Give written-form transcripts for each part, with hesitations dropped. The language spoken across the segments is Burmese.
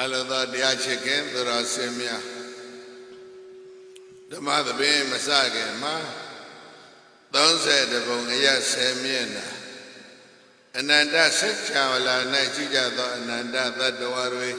Alada dia chicken thura semya Dhamma thabin masake ma 30 bong aya 10 မျက်နှာ အနန္တစัจ java လာ၌ရှိကြသောအနန္တသတ္တဝါတွေ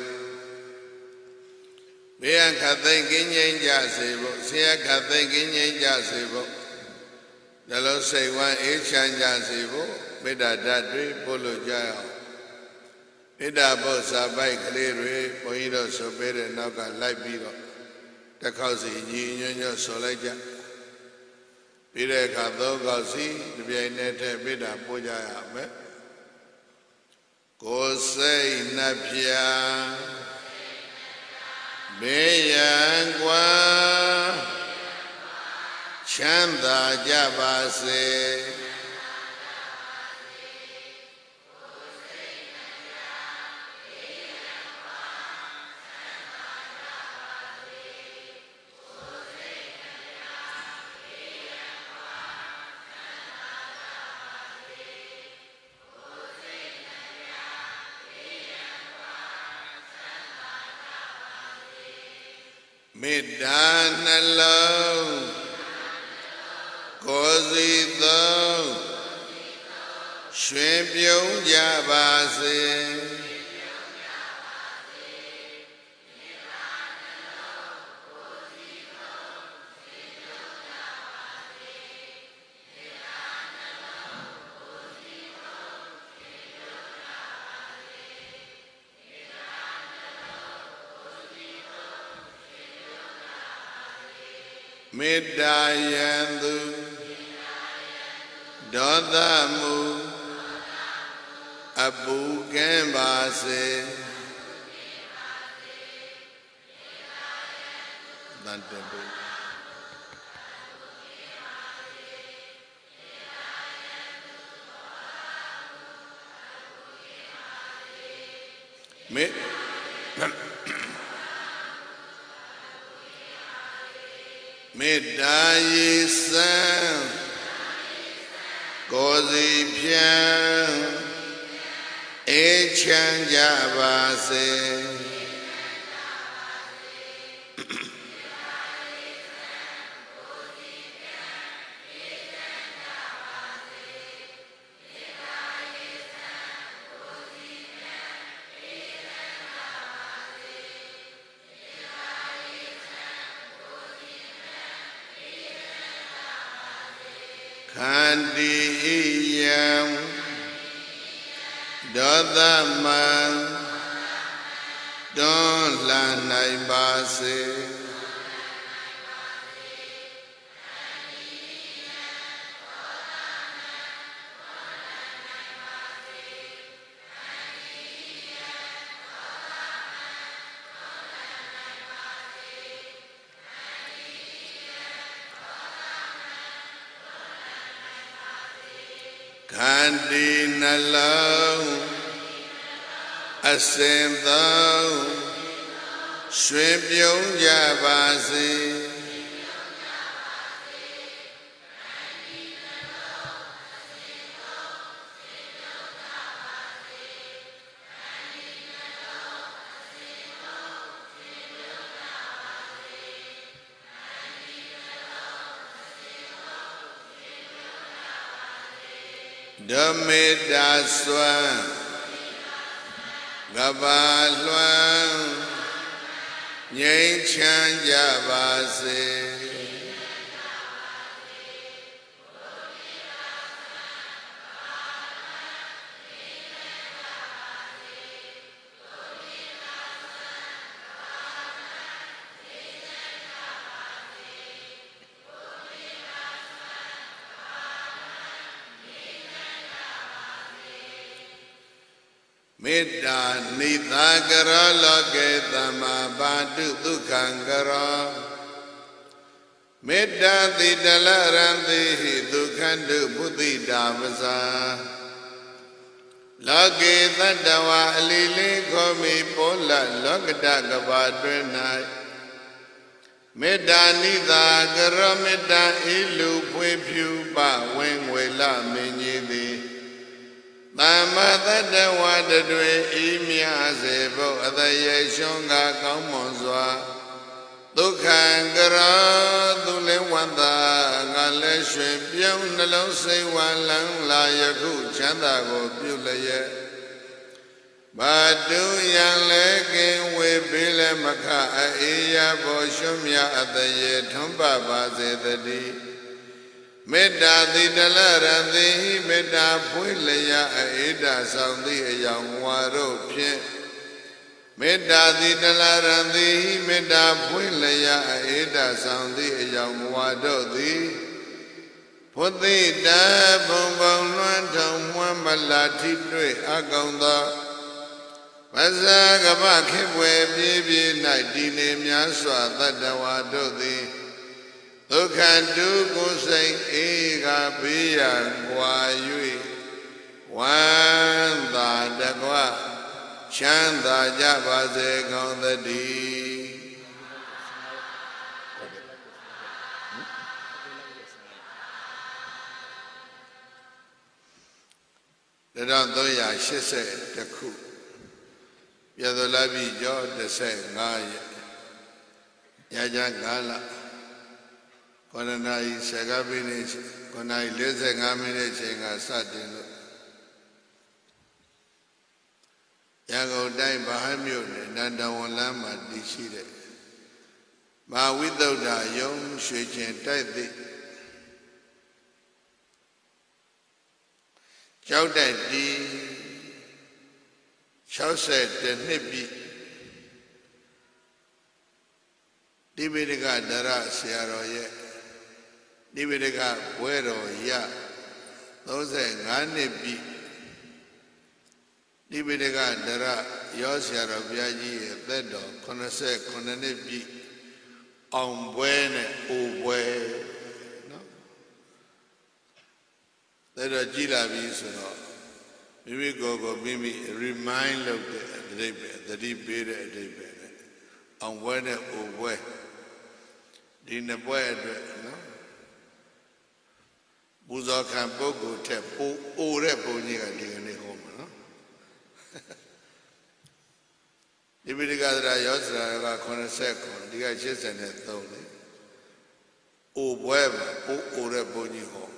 ဘေးရန်ခတ်သိမ်းကင်းငြိမ်းကြစေဖို့ဆင်းရဲခတ်သိမ်းကင်းငြိမ်းကြစေဖို့နှလုံးစိတ်ဝမ်းအေးချမ်းကြစေဖို့မေတ္တာဓာတ်တွေပို့လို့ကြရအောင်မေတ္တာပု္ပ္ပစာပိုက်ကလေးတွေဘုန်းကြီးတို့ဆိုပေးတဲ့နောက်ကလိုက်ပြီးတော့တစ်ခေါက်စီညီညွတ်ညွတ်ဆိုလိုက်ကြပြီးတဲ့အခါသုံးခေါက်စီဒီပြိုင်နဲ့ထည့်မေတ္တာပို့ကြရမယ်ကိုယ်စိတ်နှပြဘေးရန်ကွာချမ်းသာကြပါစေမေတ္တာနှလုံးကိုယ်စီသုံးရွှင်ပြုံးကြပါစေမေတ္တာယံသူဒေါသမူအပူကင်းပါစေတန်တပုမေမေတ္တာရေစံကိုယ်စီဖြံအေးချမ်းကြပါစေခန္တီယံဒေါသမံတွန်းလှန်နိုင်ပါစေခန္တီနှလုံးအစဉ်သုံးရွှင်ပြုံးကြပါစေဓမေတ္တာစွမ်းကဘာလွှမ်းငြိမ်းချမ်းကြပါစေမေတ္တာနိသကရောလောကေသမ္မာပါတုဒုက္ခံကရောမေတ္တာတိတလရံတိဟိဒုက္ခတုမုတိတာပဇာလောကေသတ္တဝါအလီလေးခေါ်မိပေါ်လလောကတကဘာတွင်၌မေတ္တာနိသကရောမေတ္တာ ဤလူဖွေဖြူပဝင်ငွေလမင်းကြီးသည် Tama Tadawa Dadwe Imya Sebo Adaye Shonga Kaumonzwa Dukhangara Dulewanda Galeshwe Pion Nalo Sewalang La Yaku Chandago Pulaye Badu Yang Leke Webile Maka Aiya Boshumya Adaye Tumba Bazedadi Meda di dalarandi meda puilaya aida saundi ayang waro pye Meda di dalarandi meda puilaya aida saundi ayang waro di Puti da bongbong luan thong muan malati tue akaunda Vasa gaba khibwe bibi nai dine myaswa tadawa do di Dukhandu kusai ega biya kwa yui Wanda dakwa chanda jabase kaundadi Dadang toya shise takhu Yadolabi jo dese ngaya Yaja ngala Konanai Sagabini, Konai Lesangamine, Chenga Satin Yago Dai Bahamune, Nanda Lama Dishide. Ma without a young Shuchen Tati Chowda D. Chow said the Nibi Dibidika Dara Siaroye. Nivedega Buero Ya those Ngane Bi Nivedega Dara Yosia Rabiaji Thedo Conase Conane Bi on Buene Ubue no Thedo Gila Bisuno Mimi Gogo Mimi remind of the deep bed on Buene Ubue Dina Bue no Buzakan Bogo Tepo, O Reponiga Digani Home. The Vidigadra Yosra Conasecon, the Gachis and Thone. O Web, O Reponi home.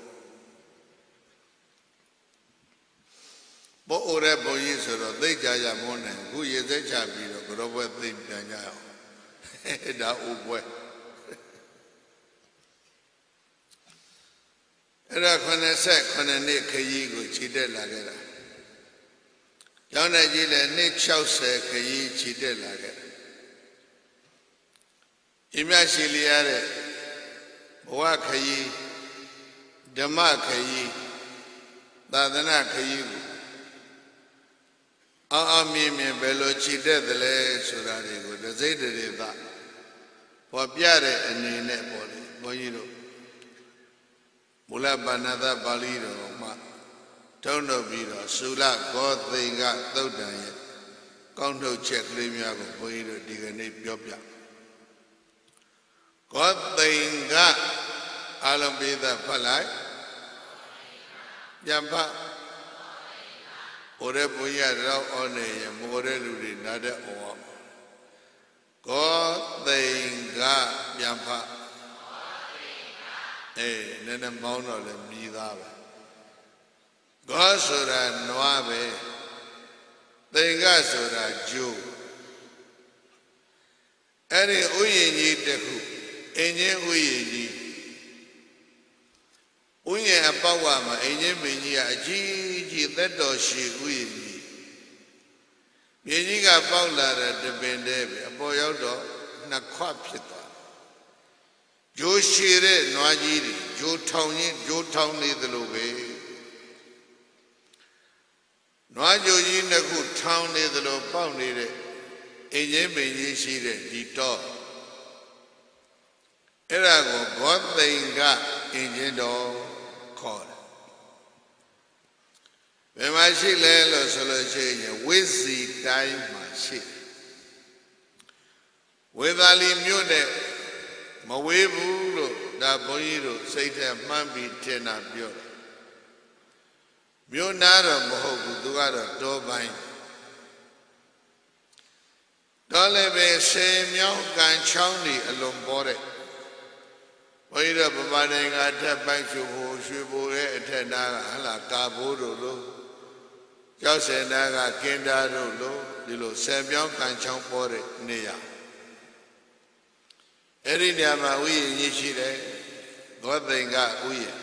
Bo O Reponi, so they Jaya Mona, who is a champion, but over thing Daniel. That O Web. Era Conane Kayigo Chide Lagera. Yana Gila Nick Chause Kayi Chide Lagera. Imashiliare Wakayi Dama Kayi Dadana Kayigo. Mimi Bello Chide the Le Surarigo, the Zeta that. For Piare and Nene Body, Boyino. Mula Banada Balido, Ma Tono Bido, Sula, God thing got Thodan, Conto check Limia, Boido, Digane Biopia. God thing got Alambida Palai Yampa Orebuya Rao One, Moreludi, Nada or God thing got Yampa. Nene Mono le Midave. Gosura Noave. Tengasura Jew. Any Uyini Deku. Enye Uyini. Uye Apawama, Enye Minia, Gigi, that doshi Uyini. Yeniga Paula de Bendebe, a boy out of Naquapita. Jo Shire Noajiri, Jo Towni the Lobe. Noajoji Naku Town near the Low Pounded, Ejemini Shire, Dito. Erago, God they got Ejendo called. When my she lay solution, with the time my ship. With Ali Mune. Mawebu da boyiro Satan Mambi Tena Biora. မြို့နာတော့မဟုတ်ဘူးသူကတော့တောပိုင်းတော့လည်းပဲဆေမြောင်းကန်ချောင်းဒီအလွန်ပေါ်တဲ့ဘုရားဗမာနိုင်ငံထက်ပိုင်းရွှေဘိုရွှေဘိုရဲ့အထက်နာကဟလာကာဘိုးတို့လို့ကျောက်စင်နာကကင်တာတို့လို့ဒီလိုဆေမြောင်းကန်ချောင်းပေါ်တဲ့နေရာအဲ့ဒီနေရာမှာဥယျာဉ်ကြီးရှိတယ်ဂေါသိင်္ဂဥယျာဉ်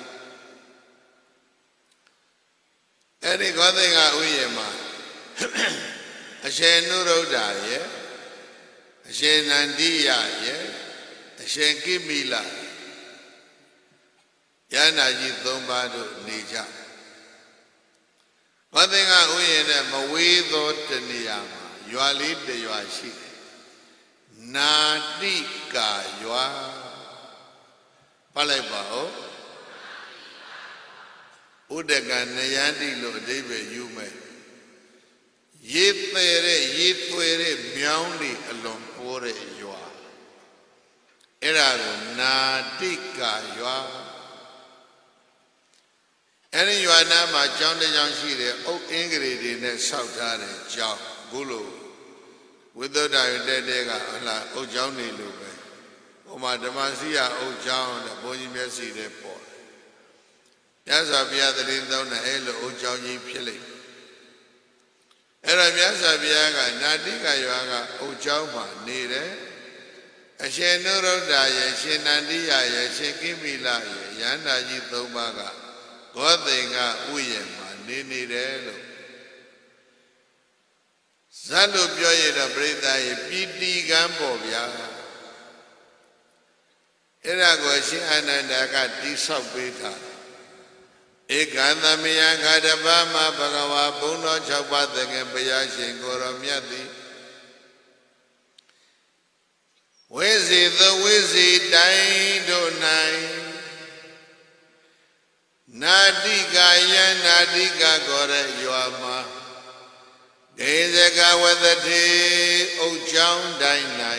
အဲ့ဒီဂေါသိင်္ဂဥယျာဉ်မှာအရှင်နုရုဒ္ဓရဲ့အရှင်နန္ဒီယရဲ့အရှင်ကိမိလယန္တာကြီး၃ပါးတို့နေကြဂေါသိင်္ဂဥယျာဉ်နဲ့မဝေးသောတနေရာမှာရွာလေးတစ်ရွာရှိတယ်နာတိကာရွာပတ်လိုက်ပါဦးဥဒကနယန္တိလို့အဓိပ္ပာယ်ယူမယ်ရေသေးတဲ့ရေသွေတဲ့မြောင်းတွေအလွန်ပိုးတဲ့ရွာအဲ့ဒါကိုနာတိကာရွာအဲ့ဒီရွာနားမှာကျောင်းတစ်ကျောင်းရှိတယ်အုတ်အင်္ဂရီတွေနဲ့ဆောက်ထားတဲ့ကျောင်းခုလိုဝိသုဒ္ဓယတဲ့တဲ့ကဟလာအုတ်ကျောင်းနေလို့ပဲဟိုမှာဓမ္မစီယအုတ်ကျောင်းတဲ့ဘုန်းကြီးမျက်စိတဲ့ပေါ်တယ်မြတ်စွာဘုရားသတိသုံးတဲ့အဲ့လိုအုတ်ကျောင်းကြီးဖြစ်လိမ့်အဲ့တော့မြတ်စွာဘုရားကနာတိကရွာကအုတ်ကျောင်းမှာနေတယ်အရှင်နုရုဒ္ဓရဲ့ရှင်နန္ဒီယရဲ့ရှင်ကိမိလရဲ့ယန္တာကြီး၃ပါးကဂေါသိင်္ဂဥယျာဉ်မှာနေတယ်လို့ဇတ်လို့ပြောရတော့ပြိဿရဲ့ပီတိကံပေါ့ဗျာအဲ့ဒါကိုရှင်အနန္ဒာကတိဆောက်ပေးတာဧကံသမယခါတပါးမှာဘဂဝါဘုံတော်၆ပါးသခင်ဘုရားရှင်ကိုရောမြတ်သည်ဝိဇေသဝိဇေတိုင်းတို့၌နာတိကာယနာတိကာကောရရွာမှာဒေဇကဝတ္တိဥတ်ချောင်းတိုင်း၌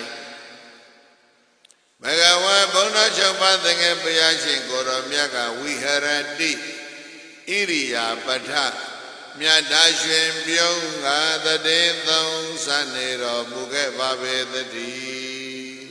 ဘဂဝါဘုံတော်၆ပါးသခင်ဘုရားရှင်ကိုရောမြတ်ကဝိဟရတိဣရိယာပဋ္ဌမြတ်တာရှင်ပြုံးကတတေသုံးစနေတော်မူခဲ့ပါပေသတည်း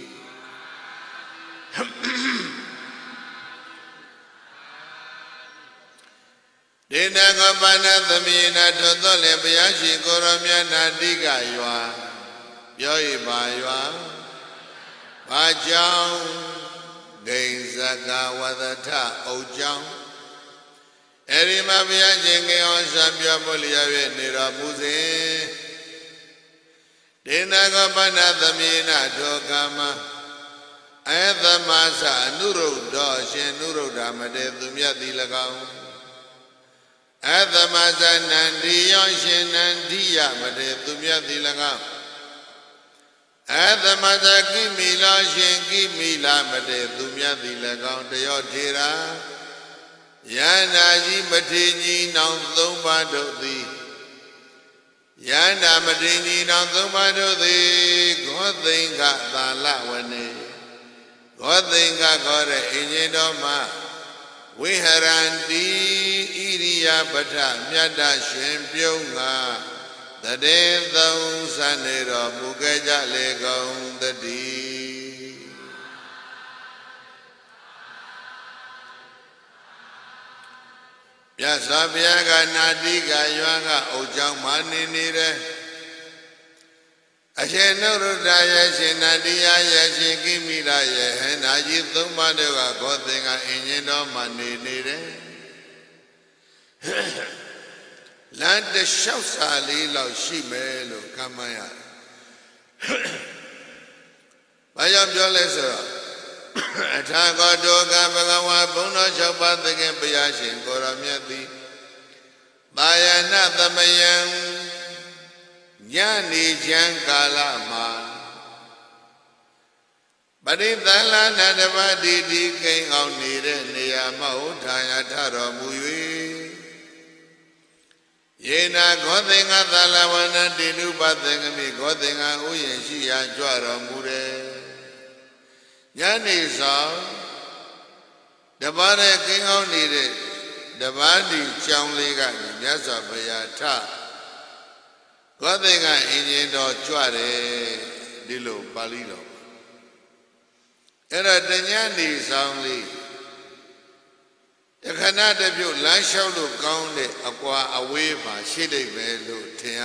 ဒေနကပဏသမီနာထွတ်တော်လည်းဘုရားရှင်ကိုရောမြတ်နာတိကရွာပြောရပါရွာဘာကြောင့်ဂိဉ္စကဝဒထအုတ်ကြောင့်အဲ့ဒီမှာဘုရားရှင်ကေဟောစံပြောဖို့လျက်၍နေတော်မူစဉ်ဒေနကပဏသမီနာထောကမအေသမသအနုရုဒ္ဓရှင်နုရုဒ္ဓမတေသူမြတ်သည်၎င်းအသမသနန္ဒီယောရှင်နန္ဒီယမတေသူမြတ်သည်၎င်းအသမသကိမိလာရှင်ကိမိလာမတေသူမြတ်သည်၎င်းတယောထေရာယန္တာကြီးမထေညီနောင်၃ပါးတို့သည်ယန္တာမထေညီနောင်၃ပါးတို့သည်ဂေါသိင်္ဂသာလဝနေဂေါသိင်္ဂခေါ်တဲ့အင်ဂျင်တော်မှာဝိဟရန္တိဣရိယာပဋ္ဌမြတ်တရှင်ပြုံးကတတေသုံးစနေတော်မူခဲ့ကြလေကုန်တည်းမြတ်စွာဘုရားကနာတိကရွာကအုတ်ကြောင့်မှနေတယ်အရှင်နုရုဒ္ဓရဲ့ရှင်နန္ဒီယရဲ့ရှင်ကိမိလရဲ့ဟန္တာကြီး၃ပါးတို့ကဂေါသိင်္ဂအင်ဂျင်တော်မှနေတယ်လမ်းတစ်လျှောက်စာလေးလောက်ရှိမယ်လို့ခန့်မှန်းရတယ်။ဘာကြောင့်ပြောလဲဆိုတော့အထာဂေါတောကဘဂဝါဘုံတော်၆ပါးသခင်ဘုရားရှင်ကိုရောမြတ်သည်သာယနာသမယံညနေချမ်းကာလမှာပရိသလနာတပတိတိကိန်းအောင်နေတဲ့နေရာမှာဟောထာယထတော်မူ၍ယေနာဂေါသိင်္ဂသလဝနတိနုပသင်္ကမိဂေါသိင်္ဂဥယျာဉ်ရှိရာကြွတော်မူတယ်ညနေဆောင်တပါးတဲ့ကိန်းအောင်နေတဲ့ Dabadi Changliga, Yasa Bayata, Godinga Indian Chuade, Dilo, Balido. Era Danyandi Soundly. The Canada view, Lanshaw to Gounde, Aqua away by Shilly Velo, Tia.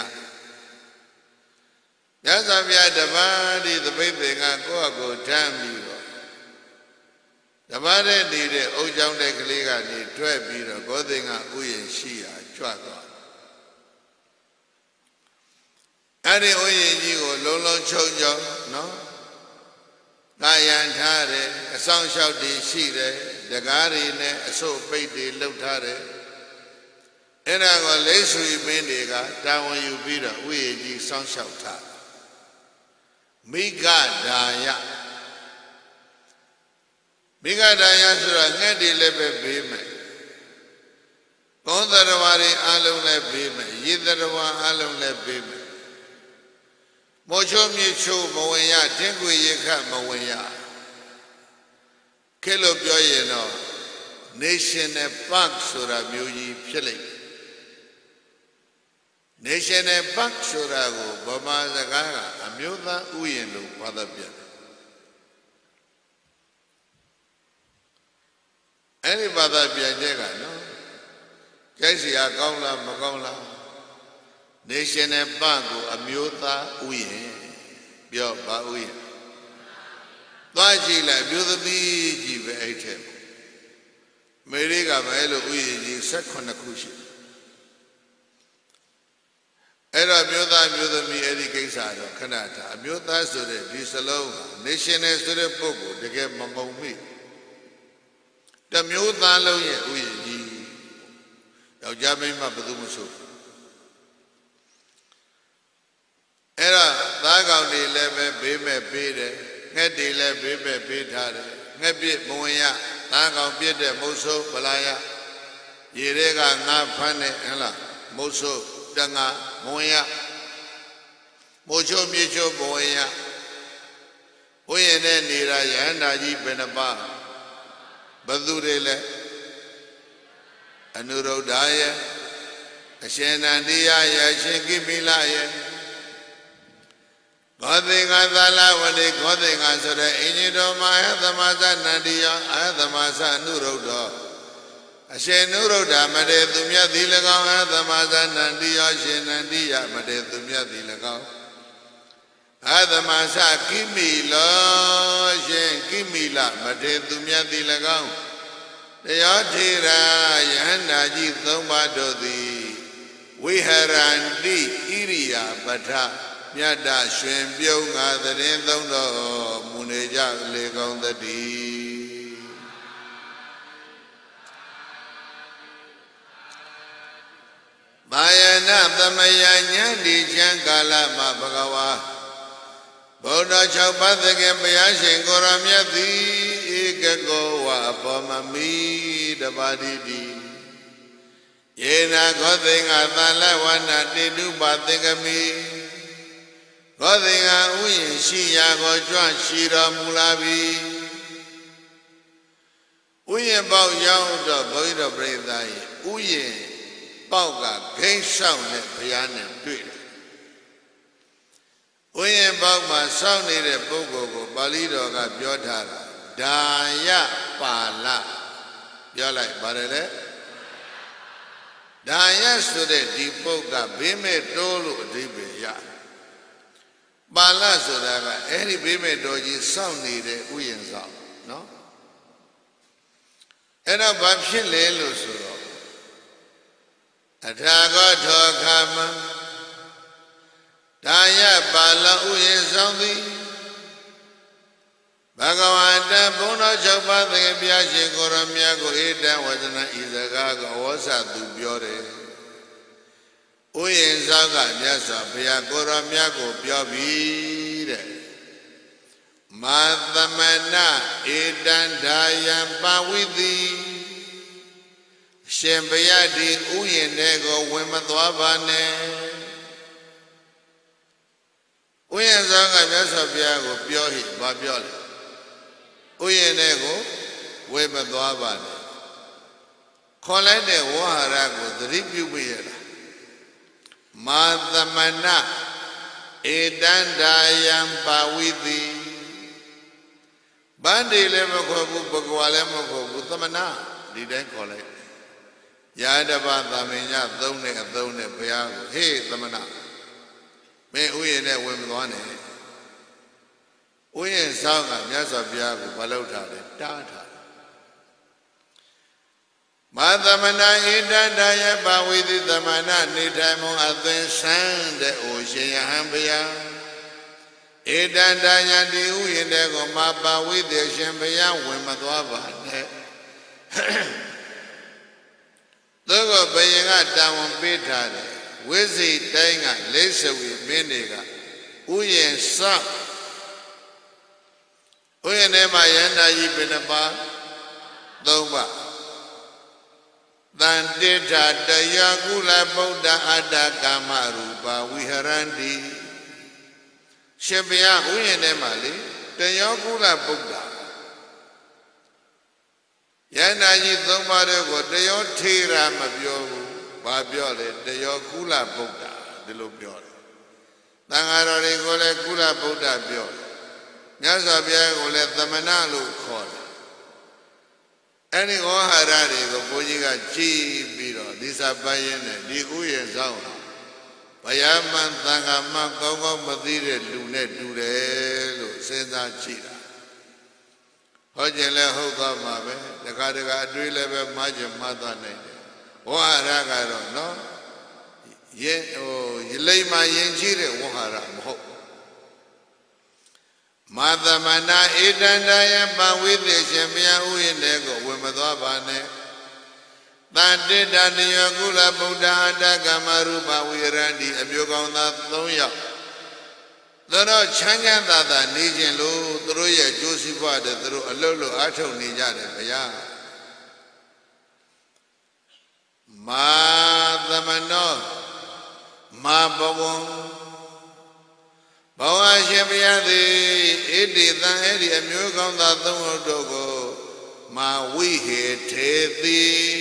Yazavia Dabadi, the baby, and go Tambi. The body needed Ojam de Kaliga, need 12 beer, Godinga, Uy and Shia, Chuaga. Any Oyenjigo, Lolo Chojo, no? Nayan Tare, a song shout de Shire, the Garine, a so paid de Lotare. And I go Lesui Mendiga, down when you beat a Uyenji song shout. Miga Daya. Miga Daya Sura, Nedi Lebe Bime. Gondaravari Alum Le Bime, Yidarawa Alum Le Bime. Mojo Micho Moya, Tengu Yeka Moya. Kelo Bioyeno, Nation and Bank Sura Muji Pili. Nation and Bank Surago, Bama Zagaga, Amuda Uyendo, Father Bian. Any Father Bianega, no? Jesse Agonla, Magonla. Nation and Bango, Amuda Uyen, Bio Bauyen. Baji like Budami, Jiva Atem. Meriga Melo Uyen, second Akushi. Era Budami, Eddie Gaysado, Canada, Amuda Sode, Bisalova, Nation and Sode Pogo, they get Mamomi. The Muda Loye Uyen, Yajamima Badumuso. Era Dagaundi Leve, Bime Bede, Nedi Le Bime Bedade, Nebi Moya, Dagau Bede, Moso, Balaya, Yerega Napane, Ella, Moso, Danga, Moya, Mojo Micho Moya, Oyene Nira Yandaji Benaba, Badurele, Anuro Daya, Ashenandia Yashinki Milaya. Godinga Dala, when they Godinga so the Inido Mahadamasa Nadia, Adamasa Nurodo. Ashe Nuroda, Made Dumia Dilago, Adamasa Nandia, Shenandia, Made Dumia Dilago. Adamasa Kimila, Shen Kimila, Made Dumia Dilago. They are Tira, Yanaji Thomadodi. We had Andi, Iria, Bata. Yada Shem Bionga, the Rendono, Muneja, Legon the D. Bayana, the Mayanyandi, Jankala, Mabagawa. Boda Chaupathake, Bayashin, Goramiati, Ikagoa, Pomami, the body D. Yena Gothing, Athala, Wana, Didu, Bathingami. Godinga Uyin Shia Gojuan Shira Mulabi Uyin Bao Yang the Boida Bredai Uyin Bauga Gain Sound at Piana Tweet Uyin Bauma sounded a Bogo Balido got Biotara Daya Pala You're like Barele Daya stood at Deepoga Bime Dolo Dibe Ya Bala Sodaga, any baby doji sound needed, we in sound, no? And a Babshin Lelo Suro. Atago Tokama Daya Bala Uyen Soundi Bagawanta Bono Chopa, the Biashi Goramiago, Eda was an Izagaga, was at Dubiore. Uyen Zaga, Yasa, Piagora Miago, Piabi. Mathamana, Edan Dayam Pawidi. Shembayadi, Uyen Nego, Wimatwabane. Uyen Zaga, Yasa, Piago, Piohi, Babiole. Uyen Nego, Wimatwabane. ခေါ်လိုက်တဲ့ဝါဟာရကိုသတိပြုပြရတာမာသမဏဧတန္တာယံပါဝိတိဗန္ဒီလည်းမခေါ်ဘူးဘဂဝါလည်းမခေါ်ဘူးသမဏဒီတိုင်းခေါ်လိုက်ယာတပသမင်ညသုံးနဲ့အသုံးနဲ့ဘုရားကိုဟေးသမဏမင်းဥယျာဉ်နဲ့ဝင်မသွားနဲ့ဥယျာဉ်ဆောင်ကမြတ်စွာဘုရားကိုမလုပ်ထားတယ်တားထားမာသမဏဧတန္တာယပါဝိတိသမဏနေထိုင်မုံအသွင်ဆန်းတဲ့အိုရှင်ယဟန်ဘုရားဧတန္တာယဒီဥယျာဉ်တဲ့ကိုမာပါဝိတိရှင်ဘုရားဝင်မသွားပါနဲ့သောကဘယင်ကတာဝန်ပေးထားတယ်ဝိဇိတိုင်းကလိစ္ဆဝီမင်းတွေကဥယျာဉ်ဆောက်ဥယျာဉ်ထဲမှာယန္တာကြီးဘယ်နှပါ၃ပါတန်တိဋ္ဌတယကုလဗုဒ္ဓအတ္တကာမရူပဝိဟရန္တိရှင်ဘုရားဥယျာဉ်ထဲမှာလေတယောကုလဗုဒ္ဓယန္တာကြီး၃ပါးတွေကိုတယောထေရမပြောဘူးဘာပြောလဲတယောကုလဗုဒ္ဓဒီလိုပြောတယ်သံဃာတော်တွေကိုလည်းကုလဗုဒ္ဓပြောတယ်မြတ်စွာဘုရားကိုလည်းသမဏလို့ခေါ်တယ်အဲ့ဒီဝါဟာရတွေကိုဘုန်းကြီးကကြည်ပြီးတော့ဒီစာပိုင်းရင်းနဲ့ဒီဥယျာဉ်ဆောင်ဘယမန်သံဃာမကောင်းကောင်းမသိတဲ့လူနဲ့တူတယ်လို့စဉ်းစားကြည့်တာဟောကျင်လဲဟုတ်သွားမှာပဲတခါတခါအတွေးလည်းပဲမှားကျင်မှားသွားနိုင်တယ်ဝါဟာရကတော့နော်ရလိမ္မာယဉ်ကျေးတဲ့ဝါဟာရမဟုတ်မာသမဏဧတန္တာယပဝိသေရှင်ဘုရားဥယျာဉ်တဲ့ကိုဝင်မသွားပါနဲ့တန်တိတတယောကုလဗုဒ္ဓအတ္တကမရူပဝိရန္တိအမျိုးကောင်းသား၃ယောက်သူတို့ချမ်းချမ်းသာသာနေခြင်းလို့သူတို့ရဲ့ကျိုးစီးပွားတဲ့သူတို့အလုတ်လို့အထုတ်နေကြတယ်ဘုရားမာသမနောမာဘဝံဘဝရှင်ဘုရားသည်ဣတိသံအဲ့ဒီအမျိုးကောင်းသား၃ယောက်တို့ကိုမာဝိဟေထေတိ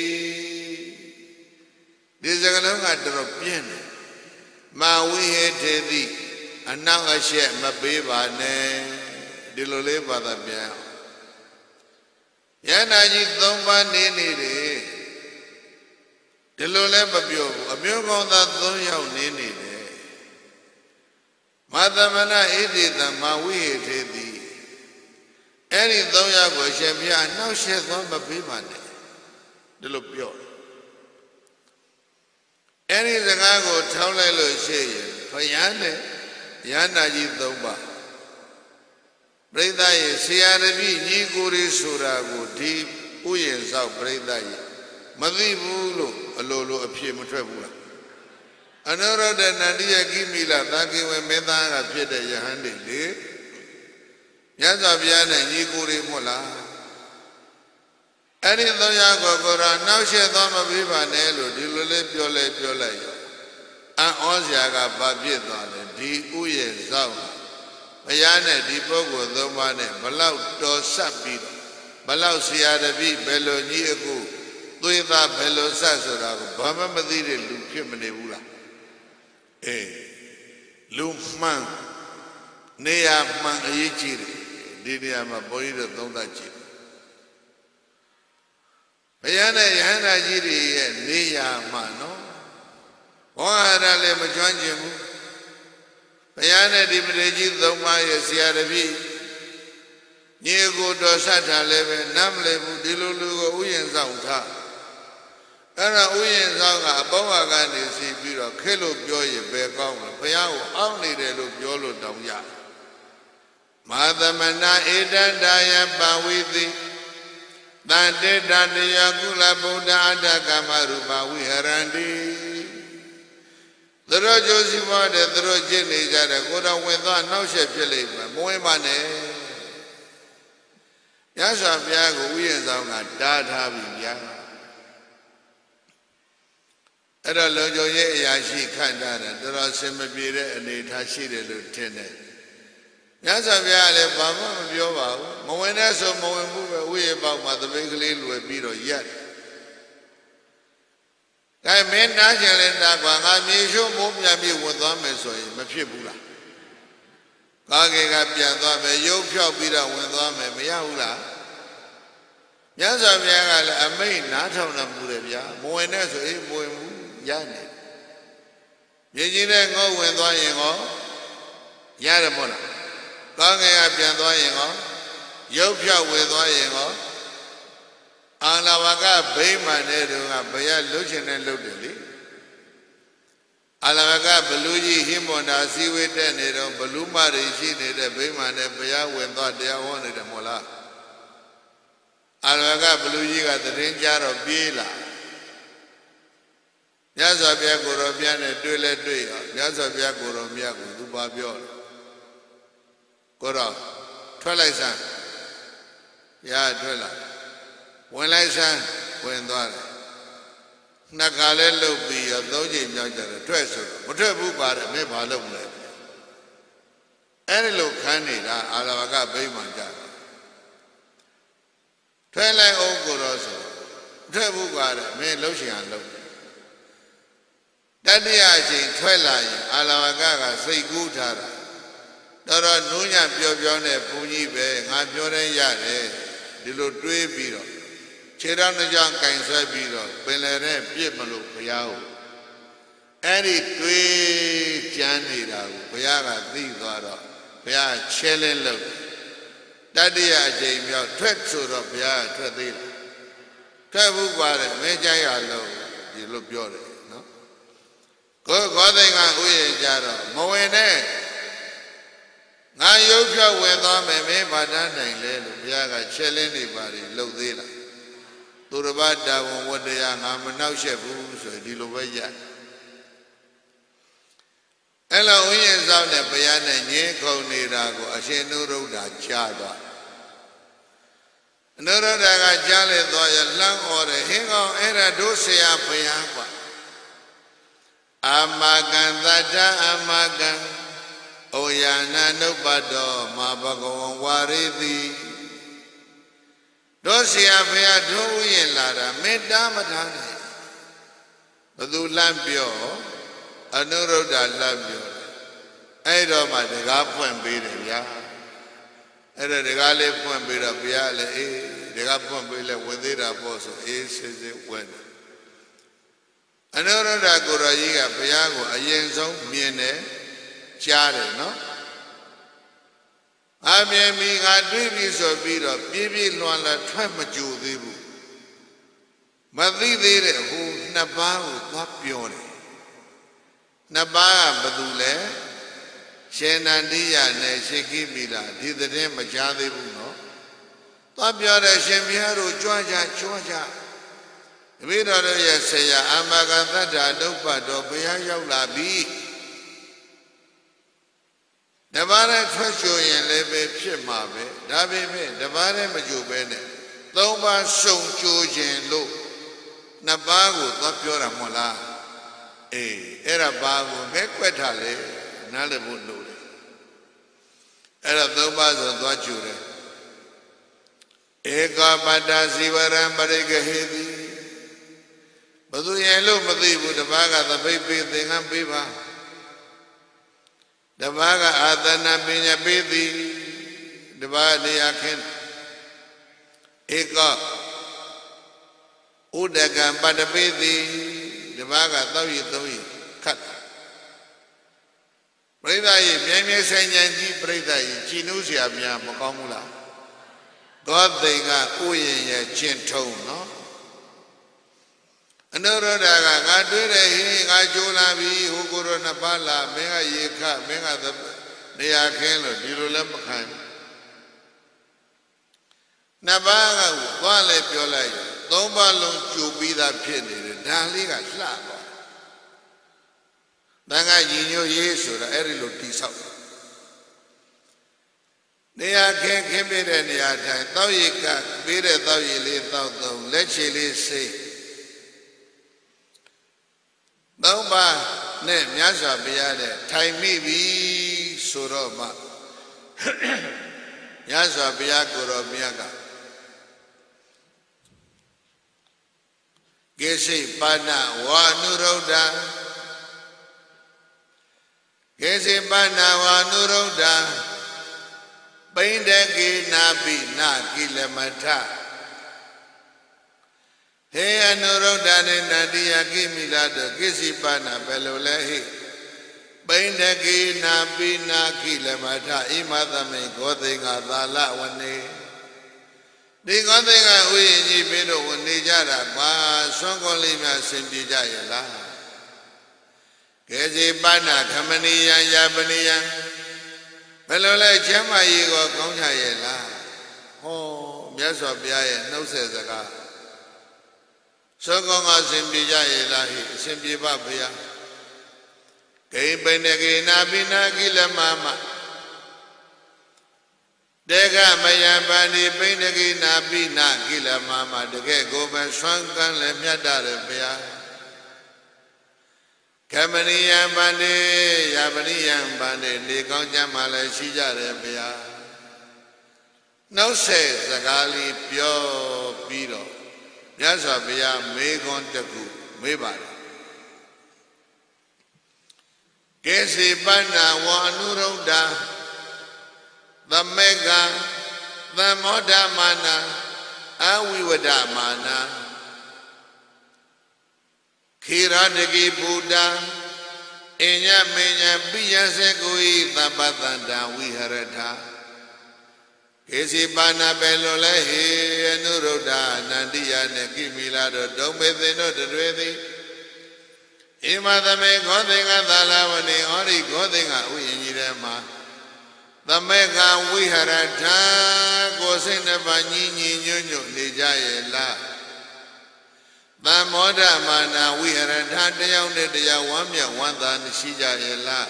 ဒီစကားလုံးကတော်တော်ပြင်းတယ်မာဝိဟေထေတိအနောက်အရှက်မပေးပါနဲ့ဒီလိုလေးပါတာပြန်ယန္တာကြီး၃ပါးနေနေတယ်ဒီလိုလည်းမပြောဘူးအမျိုးကောင်းသား၃ယောက်နေနေတယ်မာသမဏဣတိတမဝိဟေထေတိအဲ့ဒီ၃ယောက်ကိုရှင်ဘုရားနှောက်ရှက်သောမပေးပါနဲ့ဒီလိုပြောအဲ့ဒီစကားကိုထောက်လိုက်လို့ရှိရင်ဘုရားနဲ့ယန္တာကြီး၃ပါးပရိသတ်ရဲ့ဆရာတပည့်ညီကိုရီဆိုတာကိုဒီဥယျာဉ်ဆောက်ပရိသတ်ရဲ့မသိဘူးလို့အလိုလိုအဖြစ်မထွက်ဘူးလားအနုရဒနန္တိယကိမိလသာကိဝေမေသာကဖြစ်တဲ့ယဟန်တွေလေမြတ်စွာဘုရားနဲ့ညီကိုရီမို့လားအဲ့ဒီ၃ယောက်ကိုကိုယ်တော်နှောက်ရှက်သွားမပေးပါနဲ့လို့ဒီလိုလေးပြောလိုက်ရောအံ့ဩစရာကဘာဖြစ်သွားလဲဒီဥယျာဉ်ဆောက်ဘုရားနဲ့ဒီပုဂ္ဂိုလ်၃ပါးနဲ့ဘလောက်တော်ဆက်ပြီးတော့ဘလောက်ဆရာတပည့်ဘယ်လိုညီအကူသွေးသားဘယ်လိုဆက်ဆိုတာကိုဘာမှမသိတဲ့လူဖြစ်မနေဘူးလားအေးလူမှန်နေရာမှန်အရေးကြီးတယ်ဒီနေရာမှာဘုန်းကြီးတို့သုံးသပ်ကြည့်ဘုရားနဲ့ယဟန္တာကြီးတွေရဲ့နေရာမှာနော်ဝါဟာရလည်းမကျွမ်းကျင်ဘူးဘုရားနဲ့ဒီပရိကြီး၃ပါးရဲ့ဆရာတပည့်ညီကိုတော်ဆက်တာလည်းပဲနားမလည်ဘူးဒီလိုလူကိုဥယျာဉ်ဆောင်ထားအဲ့ဒါဥယျာဉ်ဆောင်ကအပေါင်းအကနေစီပြီးတော့ခဲလို့ပြောရင်ဘယ်ကောင်းလဲဘုရားကိုအောင့်နေတယ်လို့ပြောလို့တောင်းရမာသမဏဧတန္တာယပဝိတိတန်တေတတယကုလဗုဒ္ဓအတ္တကမရူပဝိဟရန္တိသူတို့ကြိုးစီးပွားတယ်သူတို့ကျင့်နေကြတယ်ကိုတော်ဝင်သွားနှောက်ယှက်ဖြစ်လိမ့်မယ်မဝင်ပါနဲ့ရသော်ဘုရားကိုဥယျာဉ်ဆောင်ကတားထားပြီဗျာအဲ့တော့လုံခြုံရေးအရာရှိခန့်ထားတယ်တော်တော်ဆင်မပြေတဲ့အနေထားရှိတယ်လို့ထင်တယ်မြတ်စွာဘုရားလည်းဘာမှမပြောပါဘူးမဝင်တဲ့ဆိုမဝင်ဘူးပဲဥယျာဉ်ပေါက်မှာသပိတ်ကလေးလွယ်ပြီးတော့ရက် cái miền Nam chỉ lên ta quảng ngà miền số một nhà miền quân toán mấy số mà phía bù la có cái gặp tiền toán mấy yếu phiếu bị ra quân toán mấy yêu la nhớ sao bây giờ là mấy nát thâu nằm bù đấy bây mua này số mua giá này như thế này ngô quân toán gì ngô giá được mua la có cái gặp tiền toán gì ngô yếu phiếu quân toán gì ngô anh là bác cái bể mà này rồi à bây giờ lúc trên này lúc đấy anh là bác cái blue gì hiểm ổn đã xí về đây này rồi blue mà đi xí này đấy bể mà này bây giờ quên toa để ao này đấy mua la anh là bác cái blue gì cái tên cha rồi bia la nhớ sao bây giờ cô rồi bia này đuôi lên đuôi nhớ sao bây giờ cô rồi bia cô tu ba bia cô rồi thuê lại sao ya thuê lại when I sang when that Nakale Lupi of those in your treasure, whatever but a may follow me. Any look candy, Alavaga Baymanja. Twilight Ogoroso, Trebu got a may lotion look. That day I say twilight, Alavaga say good hara. Dora Nunya Pione, Puni Bay, I'm your yard, the little tree beetle. Chera na jang kain sai pi ro pin le ne piet ma lo bhaya ko aidi twe chan nida ko bhaya ka thi twa ro bhaya challenge lo tatiya a chain myaw thwet so ro bhaya thwet thi la thwet bu kwa de me chai ya lo di lo pyo de no ko thai nga uyen ja ro ma win ne nga yau phyaw win twa me me ba ta nain le lo bhaya ka challenge ni ba ri lo thi la Turabada what they are, I'm now chef who's a deal over yet. Hello, we is out there, Bayana, Yeko Nirago, a Shenuro da Chada. Another Daga Jale, though a long order, hang on, era dosia Payapa. Amagan, Dada Amagan, Oyana, no bado, Mabago, Waridi. Dosia Paya Doyen Lara, Medamatane. Badu Lampio, Anuro da Lampio. I don't mind the gap and beat it, ya. And the galley point beat up Yale, the gap and beat it with it apostle, says it when. Another da Gorayiga Payago, a yenzo, Miene, Chare, no? I mean, I dream is a bit of baby Lola Tramaju. Madi who Nabaru Papione Nabara Badule, Shenandia, Neshiki Mila, did the name of Jadi Buno. Tapiara Shemiaro, Georgia. We don't say, Amagata, no Pado, Paya Labi. The Vara Trasho and Lebe Pimabe, Dabe, the Vara Majubene, Loma Song Chujan Lo, Nabago, Tapiora Mola, Era Bago, Mequetale, Nalabundo, Era Dobas of Dwajure, Ega Badazivaram Barega Heavy, Badu Yellow Madibu, the Baga, the baby thing and Biba. The Vaga Adana Binya Bidi, the Vadi Akin Eka Udagam Badabidi, the Vaga Tawi, cut. Preda, Yamia Sanyanji, Preda, Chinusia Mia Mokamula. God they got Uye Chinto, no? Another daga, I do the I Jolabi, who go on a bala, Mega Yeka, Mega the Neakelo, Dilulamakan. Nabaga, Wale Piola, don't balloon to be that penny, Daliga slap. Danga Gino Yesu, the Erilo Tisa. They are can't be any other time. Thou ye can be the thou ye live, thou, let ye say. Bamba ne Myasa Biyade, time me be Suroma Yasa Biyakuro Miyaga Kesi pana wa nuruddha Kesi pana wa nuruddha Paindaki nabi na kilamatha He anuruddha ne nadiya kimilado Kesi pana belulehi Paindaki nabi na kilamatha Imadame godhinga dhala wane Di godhinga uyinji pido wane jara Ba songoli mya simpi jayala Kesi pana kamaniya yabaniya Belole chama yigo kauncha yela Ho Myaswa Byaye nause saka Sokonga simpi jayela hi simpi babaya Kei paindaki nabi na kilamama Dega mayambani paindaki nabi na kilamama Dege goben swankan le myatare baya Kamaniyan bande yabaniyan bande Ni kauncha male shijare baya Nause sakali pyo piro Myaswa baya megon taku mebare Kesi pana wa anuruddha Dhammeka Dhammodhamana Aviwadhamana Khiradaki Buddha Inya menya Biyasekui Dhammadanda Viharatha Kesi pana belulehi Anuruddha Nandiya Nekimilado Dombethino Dadwethi Imadame godhinga dhalavani Ori godhinga uyinjirema Dhammeka viharatha Gosinapa nyinyi nyonyo Nijayela Dhammodhamana viharatha Tayaw ne tayaw wamya wantha Nishijayela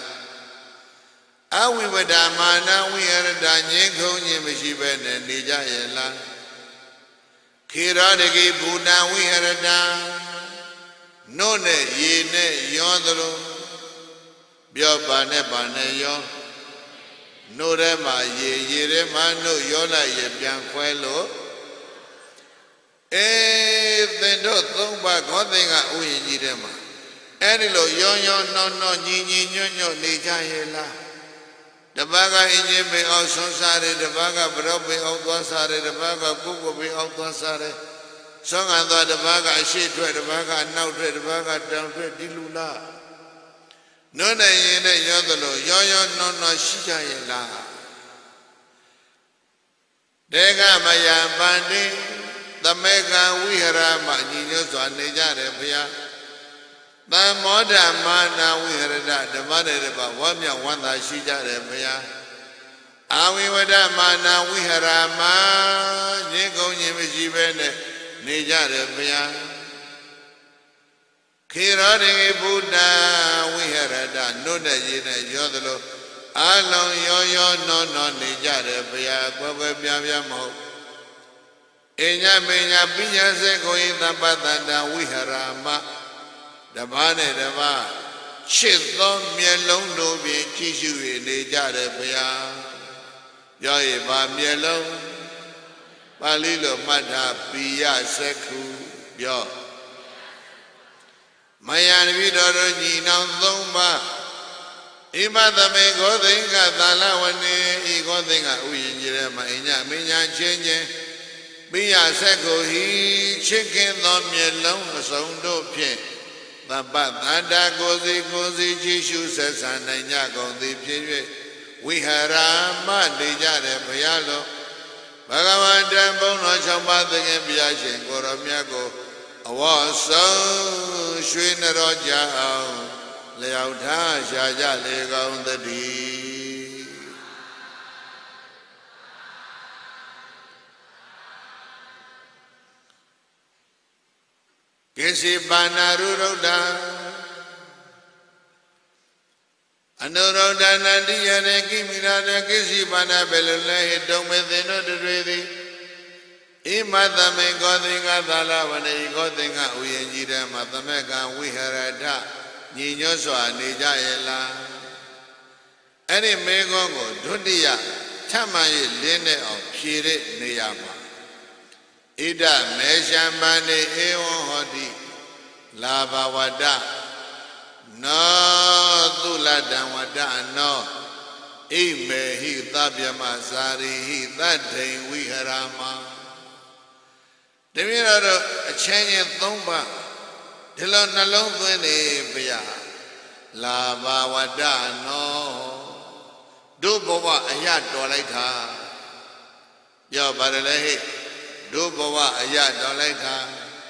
Aviwadhamana viharatha Nyekho nyemashibene Nijayela Khiradaki Buddha viharatha No ne ye ne yondalo Byo bane bane yon No re ma ye re ma no yola ye pian kwelo Thendo thongpa godhinga uyinji re ma Edilo yon no nyi nyonyo Nijayela Dabaga inje me au sonsare Dabaga brobe au dwasare Dabaga kuko be au dwasare Songa dwa Dabaga ashe twe Dabaga anau twe Dabaga down twe dilula No na yene yondalo yon no shijayela Dega mayambani Dhammeka viharama Nyinyo nijare bhaya Dhammodhamana viharata Dhammadeva wamya wantha shijare bhaya Aviwadhamana viharama Nyekho nyemashibene Nijare bhaya Khiradaki Buddha viharata Nona yene yondalo Alon yon no Nijare bhaya Kwekwe pya mo Inya menya Biyasekui Dhammadanda viharama Dhamane dhama Chitho myelong do bin Chishu Nijare bhaya Yoye ba myelong Palilo Madha Biyasekhu Yo Mayan Vidoro Nyinam Thongpa Imadame godhinga dhalavane Godhinga uyinjirema Inya menya chenye Biyasekhu hi Chikin tho myelong Asong do phyen Dhammadanda Gosi Chishu Sesana Nyakongthi phyen Viharama Nijare bhaya lo Bhagavan Dhammo Chamba Thingen Biyashin Koramyako Awaso Shwe Naroja Leyautha Shaja Legaun Thati Kesi pana anuruddha Anuruddha Nandiya Nekimilado Kesi pana belulehi Dombethino Dadwethi Imadame godhinga dhalavane Godhinga uyinjirema Dhammeka viharatha Nyinyo swa Nijayela Eri megongo Dutiya Chamaye lene au Phire neyama Ida Meshambane Ewan Hoti La bawada no tuladan wada no ime hi tabhyama sari hi tadhain viharama Demirado a change thumba Dilo nalong thwene bya La bawada no Do bawa ayat dolaita Yo badalehi Do bawa ayat dolaita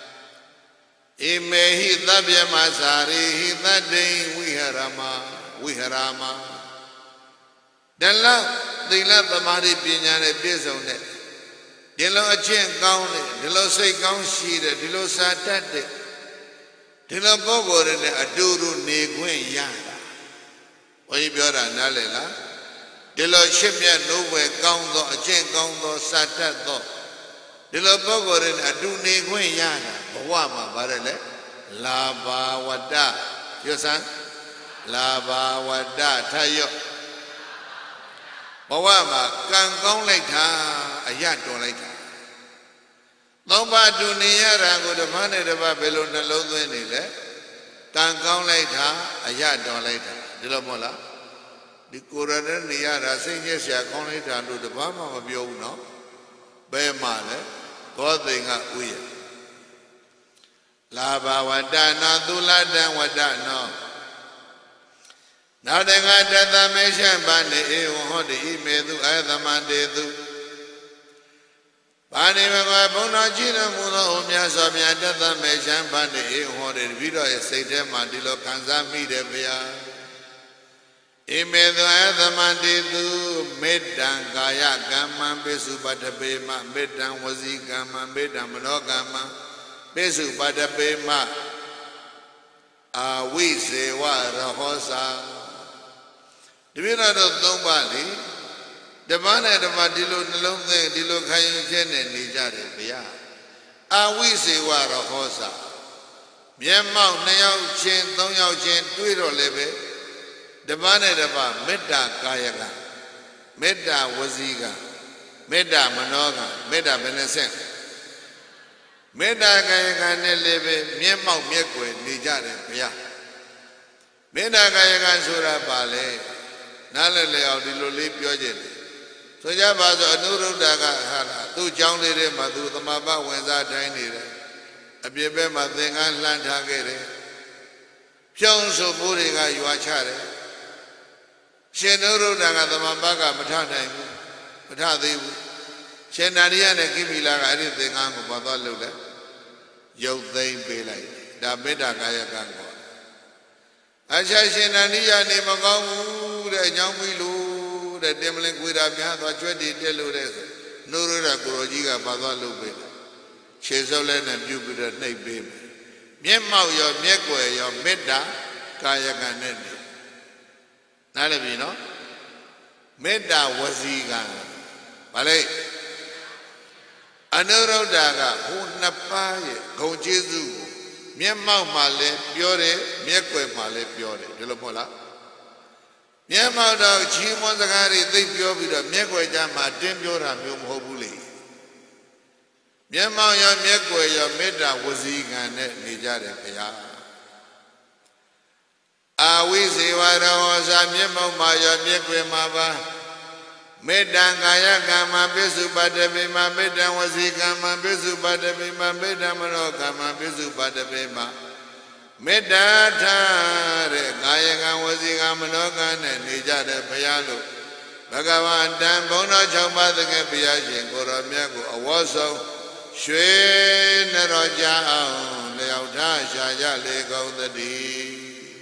Imehi tabhyama sari tadhain viharama Dalla dila tamari pinyane piesone Dilo achin kaune Dilo say kaun shire Dilo satate Dilo bogore ne aduru negwen yada Oyi biora nalela Dilo shimya nuwe kaundo achin kaundo satato Dilo bogore ne aduru negwen yada Wama barele Laba wada Yosan Laba wada tayo Wama kan kaun laita Ayat don laita Nomba dunia rangu demane deba belon nalong thwene le Kan kaun laita Ayat don laita Dilo mola Di kurane niya rasing sia kaun laita Ndu deba ma mabyo no Be ma le Kote nga uya Laba wada no tuladan wada no Nadenga data meshan bande hodi imedu ayathamande tu Bani mama bona jina muno umya samya data meshan bande hodi video esite mandilo kanza mide bya Imedu ayathamande tu medan kaya gamma besu patapema medan wazi gamma medan monogama besu patapema awise wa rahosa Dibira do thomba ni Debane deba dilo nalong thing dilo khayin chin ne ni jare bya Awi sewa rahosa Myan mau 2 ယောက်ချင်း 3 ယောက်ချင်းတွေ့တော့လည်းပဲတပန်းနဲ့တပမေတ္တာကာယကမေတ္တာဝစီကမေတ္တာမနောကမေတ္တာဘယ်နဲ့ဆက်မေတ္တာကာယကနဲ့လည်းပဲမျက်မှောက်မျက်ွယ်နေကြတယ်ဘုရားမေတ္တာကာယကဆိုတာပါလေနားလည်လျောက်ဒီလိုလေးပြောကြတယ်ဆိုကြပါစို့အနုရုဒ္ဓကဟာလားသူ့เจ้าလေးတွေမှာသူသမဘဝင်စားတိုင်းနေတယ်အပြစ်ပဲမှာသင်္ကန်းလှမ်းထားခဲ့တယ်ဖြုံးဆိုပိုးတွေကရွာချတယ်ရှင်နုရုဒ္ဓကသမဘကမထနိုင်ဘူးမထသေးဘူးရှင်နာရိယနဲ့ကိမိလာကအဲ့ဒီသင်္ကန်းကိုပတ်သွားလုပ်တယ်ရုပ်သိမ်းပေးလိုက်ဒါမေတ္တာကာယကံကောအချာရှင်နာရိယနေမကောင်းဘူးတဲ့အကြောင်းပြီးလို့တဲ့တင်မလင်ကွေတာများသွားကျွတ်တည်တက်လို့တဲ့ဆိုနုရုဒ္ဓကိုရောကြီးကပတ်သွားလုပ်ပေးတယ်ခြေစုပ်လည်းနဲ့ပြုတ်ပြီးတော့နှိပ်ပေးမယ်မျက်မှောက်ရောမျက်ွယ်ရောမေတ္တာကာယကံနဲ့နေနားလည်ပြီနော်မေတ္တာဝစီကံဗါလေအနုရုဒ္ဓကဟိုနှစ်ပါးရဲ့ဂုံကျေးဇူးကိုမျက်မှောက်မှာလည်းပြောတယ်မျက်ွယ်မှာလည်းပြောတယ်ဒီလိုမဟုတ်လားမျက်မှောက်တော့ချီးမွမ်းစကားတွေသိပြောပြီးတော့မျက်ွယ်ကြမှာတင်းပြောတာမျိုးမဟုတ်ဘူးလေမျက်မှောက်ရောမျက်ွယ်ရောမေတ္တာဝစီကံနဲ့နေကြတယ်ခင်ဗျာအာဝိဇေဝရောစာမျက်မှောက်မှာရောမျက်ွယ်မှာပါမေတ္တာကာယကံမှာပိစုပါတပိမှာမေတ္တာဝစီကံမှာပိစုပါတပိမှာမေတ္တာမနောကံမှာပိစုပါတပိမှာမေတ္တာထားတဲ့ကာယကံဝစီကံမနောကံနဲ့နေကြတဲ့ဘုရားလို့ဘဂဝါတံဘုံတော်6ပါးတကယ်ဘုရားရှင်ကိုရောမြတ်ကိုအဝေါ်ဆုံးရွှေနရောကြအောင်လျောက်ထားရှာကြလေကုန်သတည်း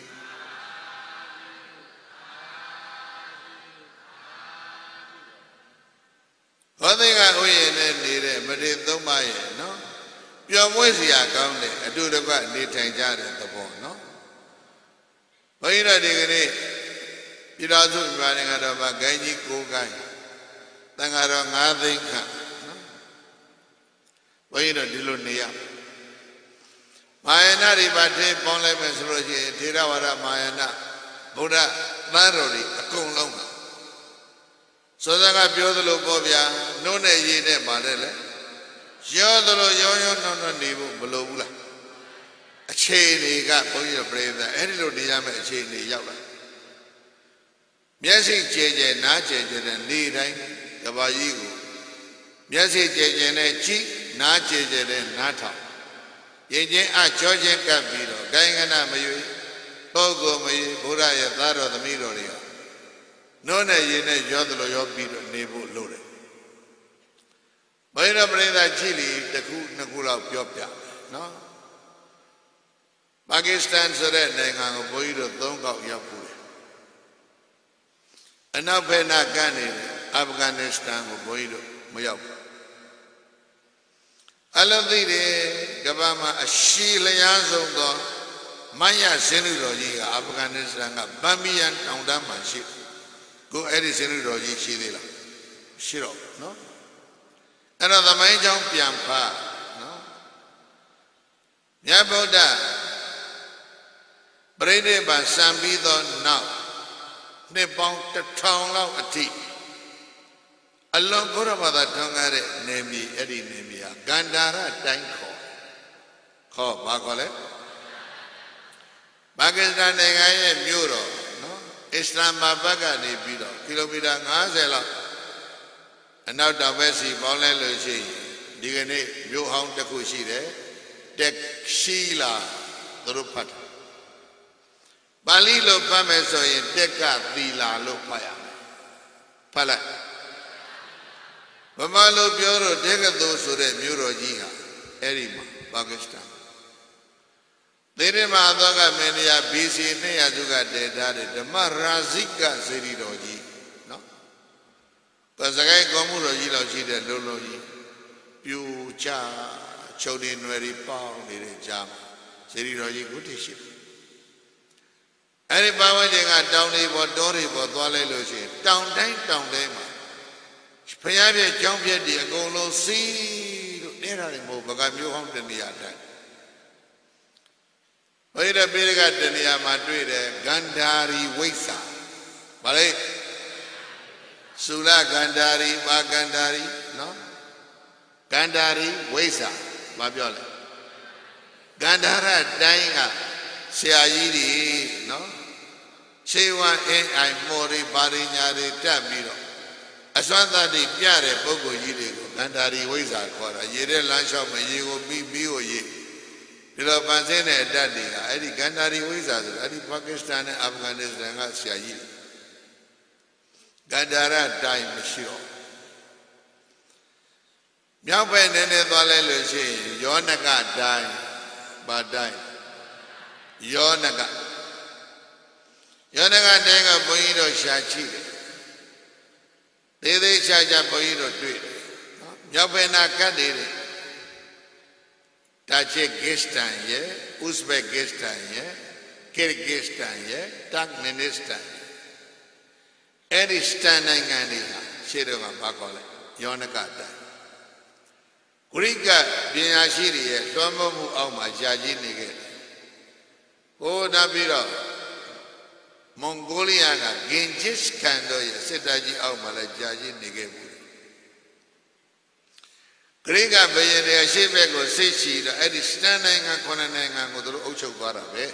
ဟောသိကဥယျာဉ်နဲ့နေတဲ့မထေ3ပါးရဲ့နော်ပျော်မွေ့စရာကောင်းတဲ့အတူတကွနေထိုင်ကြတဲ့သဘောနော်ဘုန်းကြီးတို့ဒီကနေ့ပြည်တော်စုမြန်မာနိုင်ငံတော်မှာဂိုင်းကြီး9ဂိုင်းတန်ဃာတော်9သိန်းခန့်နော်ဘုန်းကြီးတို့ဒီလိုနေရမာယနာတွေပါထိပေါင်းလိုက်မယ်ဆိုလို့ရှိရင်ထေရဝါဒမာယနာဗုဒ္ဓသံတော်တွေအကုန်လုံးစောစောကပြောသလိုပေါ့ဗျာနှုတ်နဲ့ရည်နဲ့ပါတယ်လေရောသလိုရောနှောနှောနေဖို့မလိုဘူးလားအအခြေအနေကဘုန်းကြီးတို့ပြိဿအဲ့ဒီလိုနေရမယ့်အခြေအနေရောက်လာမျက်စိကြဲကြဲနားကြဲကြဲတဲ့နေတိုင်းကဘာကြီးကိုမျက်စိကြဲကြဲနဲ့ကြည့်နားကြဲကြဲတဲ့နားထောင်ရင်ချင်းအကြောချင်းကပ်ပြီးတော့ဂိုင်းကနမရွေပုဂ္ဂိုလ်မရွေဘုရားရဲ့သားတော်သမီးတော်တွေကနိုးနဲ့ရင်နဲ့ရောသလိုရောပြီးတော့နေဖို့လိုတယ်ဘယ်တော့ပြိဿကြည့်လီတစ်ခုနှစ်ခုလောက်ပြောပြနော်ပါကစ္စတန်ဆိုတဲ့နိုင်ငံကိုဘုန်းကြီးတို့၃ခေါက်ရောက်ဖို့အနောက်ဘက်နာကနေအာဖဂန်နစ္စတန်ကိုဘုန်းကြီးတို့မရောက်ဘူးအလုံးသိတယ်ကမ္ဘာမှာအရှိလျားဆုံးသောမယဆင်းလူတော်ကြီးကအာဖဂန်နစ္စတန်ကဗမ်ဘီယန်တောင်တန်းမှာရှိကိုအဲ့ဒီဆင်းလူတော်ကြီးရှိသေးလားရှိတော့နော်အဲ့တော့သမိုင်းကြောင်းပြန်ဖတ်နော်မြတ်ဗုဒ္ဓပရိနိဗ္ဗာန်စံပြီးသောနောက်နှစ်ပေါင်း1000လောက်အထိအလွန်ဘုရားဘာသာထွန်းကားတဲ့နေမီအဲ့ဒီနေမီဟာဂန္ဓာရတိုင်းခေါ်ဘာခေါ်လဲပါကစ္စတန်နိုင်ငံရဲ့မြို့တော်နော်အစ္စလာမာဘတ်ကနေပြီးတော့ကီလိုမီတာ50လောက်အနောက်တောင်ဘက်စီပေါင်းလဲလို့ရှိရင်ဒီကနေ့မြို့ဟောင်းတစ်ခုရှိတယ်တက်ရှိလာသူတို့ဖတ်ပါဠိလိုဖတ်မယ်ဆိုရင်တက်ကသီလာလို့ဖတ်ရမယ်ဖတ်လိုက်ဗမာလိုပြောတော့တက်ကသို့ဆိုတဲ့မြို့တော်ကြီးဟာအဲ့ဒီမှာပါကစ္စတန်သေရမသောကမင်းတရား BC 200စုကတည်ထားတဲ့ဓမ္မရာဇိကစေတီတော်ကြီးနော်သူစကိုင်းကောမှုတော်ကြီးလောက်ရှိတဲ့လုံးလုံးကြီးပြူချချုပ်နေနွယ်တွေပေါင်းနေတဲ့ကြားမှာစေတီတော်ကြီးကုဋ္ဌိရှိအဲ့ဒီပါဝါချင်းကတောင်တွေပေါ်တောတွေပေါ်သွားလိုက်လို့ရှိရင်တောင်တိုင်းမှာဖျားပြက်ကြောင်းပြက်ဒီအကုန်လုံးစီးလို့နေတာတွေမဟုတ်ဗကမျိုးဟောင်းတနေရာတိုင်းဘိဓပေရကတနေရာမှာတွေ့တယ်ဂန္ဓာရီဝိဆာဗါလေသုလဂန္ဓာရီမာဂန္ဓာရီနော်ဂန္ဓာရီဝိဆာမပြောလဲဂန္ဓာရတိုင်းကဆရာကြီးတွေနော်ခြေဝါအင်းအိုင်မော်ရီပါရိညာတွေတက်ပြီးတော့အစွမ်းသတ္တိပြတဲ့ပုဂ္ဂိုလ်ကြီးတွေကိုဂန္ဓာရီဝိဇ္ဇာခေါ်တာရေတဲ့လမ်းလျှောက်မရေကိုပြီးကိုရေဒီလိုပန်ဆင်းတဲ့အတတ်တွေကအဲ့ဒီဂန္ဓာရီဝိဇ္ဇာဆိုအဲ့ဒီပါကစ္စတန်နဲ့အာဖဂန်နစ္စတန်ကဆရာကြီးဂန္ဓာရတိုင်းမရှိတော့မြောက်ဘက်နည်းနည်းသွားလိုက်လို့ရှိရင်ယောနကတိုင်းပါတိုင်းယောနကတိုင်းကဘုန်းကြီးတို့ရှာချိတယ်သေးသေးချာချာဘုန်းကြီးတို့တွေ့တယ်နော်မြောက်ဘက်နာကတ်တယ်တာချစ်ဂစ္စတန်ရဲ့ဥဇဘက်ဂစ္စတန်ရဲ့ကီရဂစ္စတန်ရဲ့တက်မင်နစ္စတန်အဲ့ဒီစတန်နိုင်ငံတွေဟာရှေ့တော့ကဘာခေါ်လဲယောနကတိုင်းဂရိကပညာရှိတွေရဲ့တွန်းမှုအောက်မှာယာကြီးနေခဲ့တယ်ဟိုနောက်ပြီးတော့မွန်ဂိုလီးယားကဂင်ဂျစ်ခန်တို့ရဲ့စစ်တပ်ကြီးအောက်မှာလည်းကြာကြီးနေခဲ့ဘူးဂရိကဘယင်တွေအရှိဘက်ကိုစိတ်ချီတော့အဲ့ဒီစတန်နိုင်ငံ9နိုင်ငံကိုသူတို့အုပ်ချုပ်သွားတာပဲ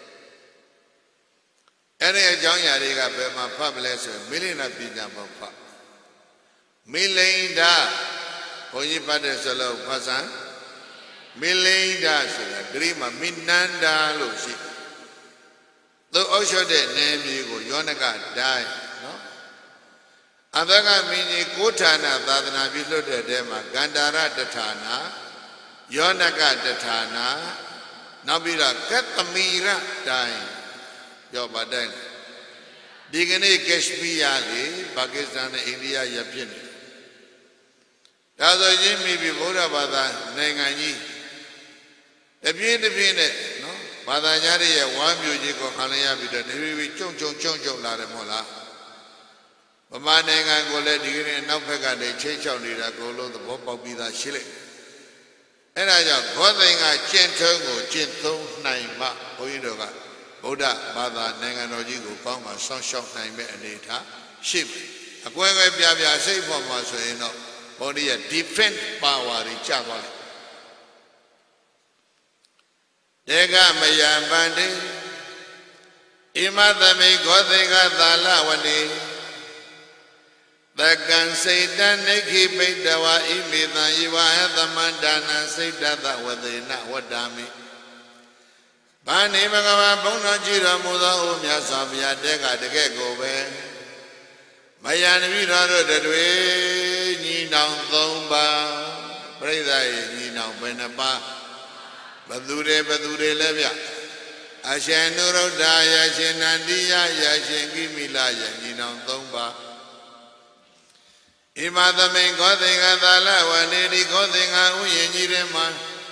အဲ့ဒီအကြောင်းအရာတွေကဘယ်မှာဖတ်မလဲဆိုရင်မိလိနာပညာမှာဖတ်မိလိန်ဒါဘုန်းကြီးပတ်တဲ့စလုံးဖတ်စမ်းမိလိန်ဒါဆိုတာဂရိမှာမိနန္ဒာလို့ရှိသူအုပ်ချုပ်တဲ့နယ်မြေကိုယောနကတိုင်းနော်အဘကမင်းကြီးကိုဌာနသာသနာပြုလွတ်တဲ့တဲမှာဂန္ဓာရတဌာနာယောနကတဌာနာနောက်ပြီးတော့ကတမီရတိုင်းပြောပါတိုင်းဒီကနေ့ကက်ရှမီးယားလေပါကစ္စတန်နဲ့အိန္ဒိယရဖြစ်နေဒါဆိုရင်မိပြီးဗုဒ္ဓဘာသာနိုင်ငံကြီးတပြင်းနဲ့နော်ဘာသာကြားရဲ့ဝမ်းမျိုးကြီးကိုခံရပြီးတော့နေပြီးကြုံလာတယ်မဟုတ်လားဗမာနိုင်ငံကိုလည်းဒီကနေ့နောက်ဘက်ကနေချိတ်ချောက်နေတာကိုလုံးသဘောပေါက်ပြီးသားရှိလိုက်အဲ့ဒါကြောင့်ဘောသိင်္ဂကျင့်ထုံးကိုကျင့်သုံးနိုင်မှဘုန်းကြီးတို့ကဗုဒ္ဓဘာသာနိုင်ငံတော်ကြီးကိုကောင်းမှစောင့်ရှောက်နိုင်မဲ့အနေအထားရှိမယ်အကွဲပြစိတ်ပေါ်မှာဆိုရင်တော့ဘောဓိရဲ့ defense power တွေကျသွားတယ် Dega Maya Bandi Imadami Godhiga Dalavani The Gansaitan Neki Pedawa Imida Iwa Hadamandana Saidata Wadina Wadami Bani Bhagava Bona Jira Muda Umya Sabya Dega Dege Gobe Mayan Vidaro Dadwe Nina Thomba Preda Nina Benapa Badure Levia Ashanuro Daya Shenandia Yashin Gimilaya Nina Thomba Imadame Godinga Dala Wanedi Godinga Uyenirema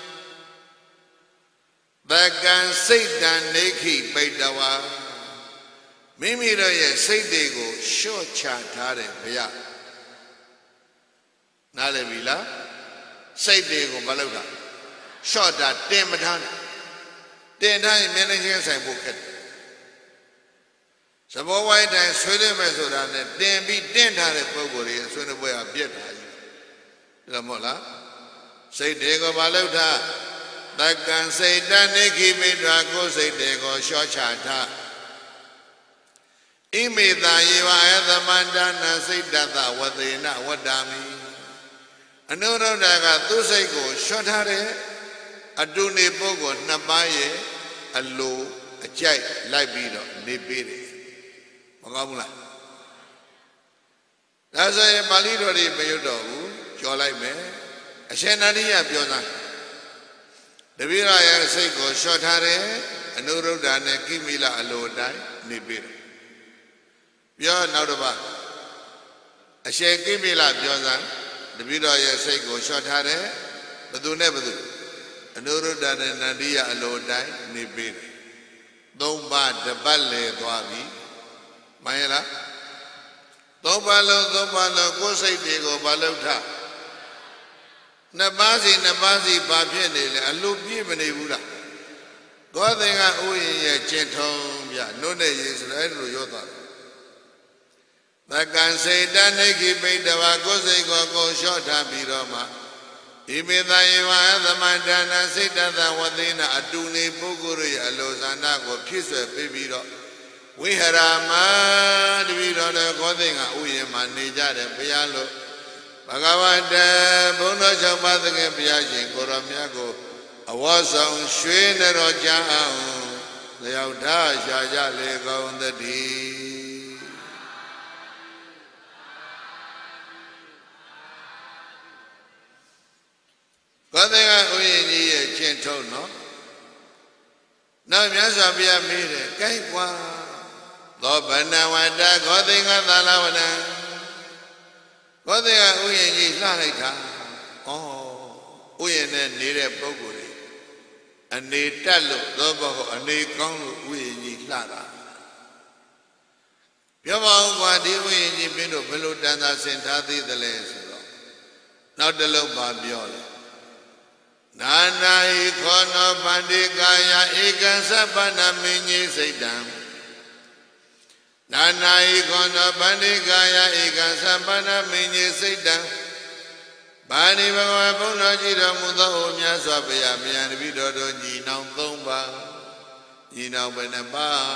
Bagan Satan Neki Bedawa Mimi Roya Saidego Short Chatare Paya Nalevila Saidego Baloga Short that Tematan 10 times managing Sai Buket Sabo White and Sweden Mesoda then be 10 times Pogori and Sweden Boy of Vietnam Lamola Saidego Balota That can say that Neki Midrago say they go short chata. Imida Yiva the Mandana say that what they not what dammy. Another daga to say go short hare, a duni bogo, nabaye, a low, a jay, libido, nibiri. Magamula. That's a Malido de Bayodo, Jolai me, a Shenania Biona. The Viraya say go short hare, and no road and a Kimila alo die, Nibir. Pure Naudaba. A shake Kimila Biosan, the Viraya say go short hare, but do never do. And no road and a Nadia alo die, Nibir. Don't bad the ballet Dwabi, Mayela. Don't balo, go say they go balota. Nabazi Babian, a loop even a Buddha. Godinga Uya Gentom, ya, no name is Yota. The can say Daneki Bedawa Gose go short Abiroma. Imida Iwa the Mandana Sita Wadina Aduni Buguri Alozana go kiss a baby. We had a man, we don't know Godinga Uya Manija and Pialo. Bhagavata Bona Chamadanga Piajin Koramiago, a was on Shwena Roja, the Auda Shaja Lego on the D. Godinga Uyi gentle, no? Now Yasabia made a Kaikwa, Lobana Wanda, Godinga Dalawana. What they are Uyen Lalita, oh, Uyen needed Boguri, and they tell Lobo and they come Uyen Lala. Piava, what do we need to below Dana Sentati the Lazo? Not the Loba Biola. Nana Ikono Bandikaya Ikan Sapana Mini Satan. Nana Ikono Bandikaya Ikan Sapana Mini Satan. Bani Bhagavapuna Jira Muda Omya Swapaya Miyan Vidodo Jinam Thomba Jinam Benaba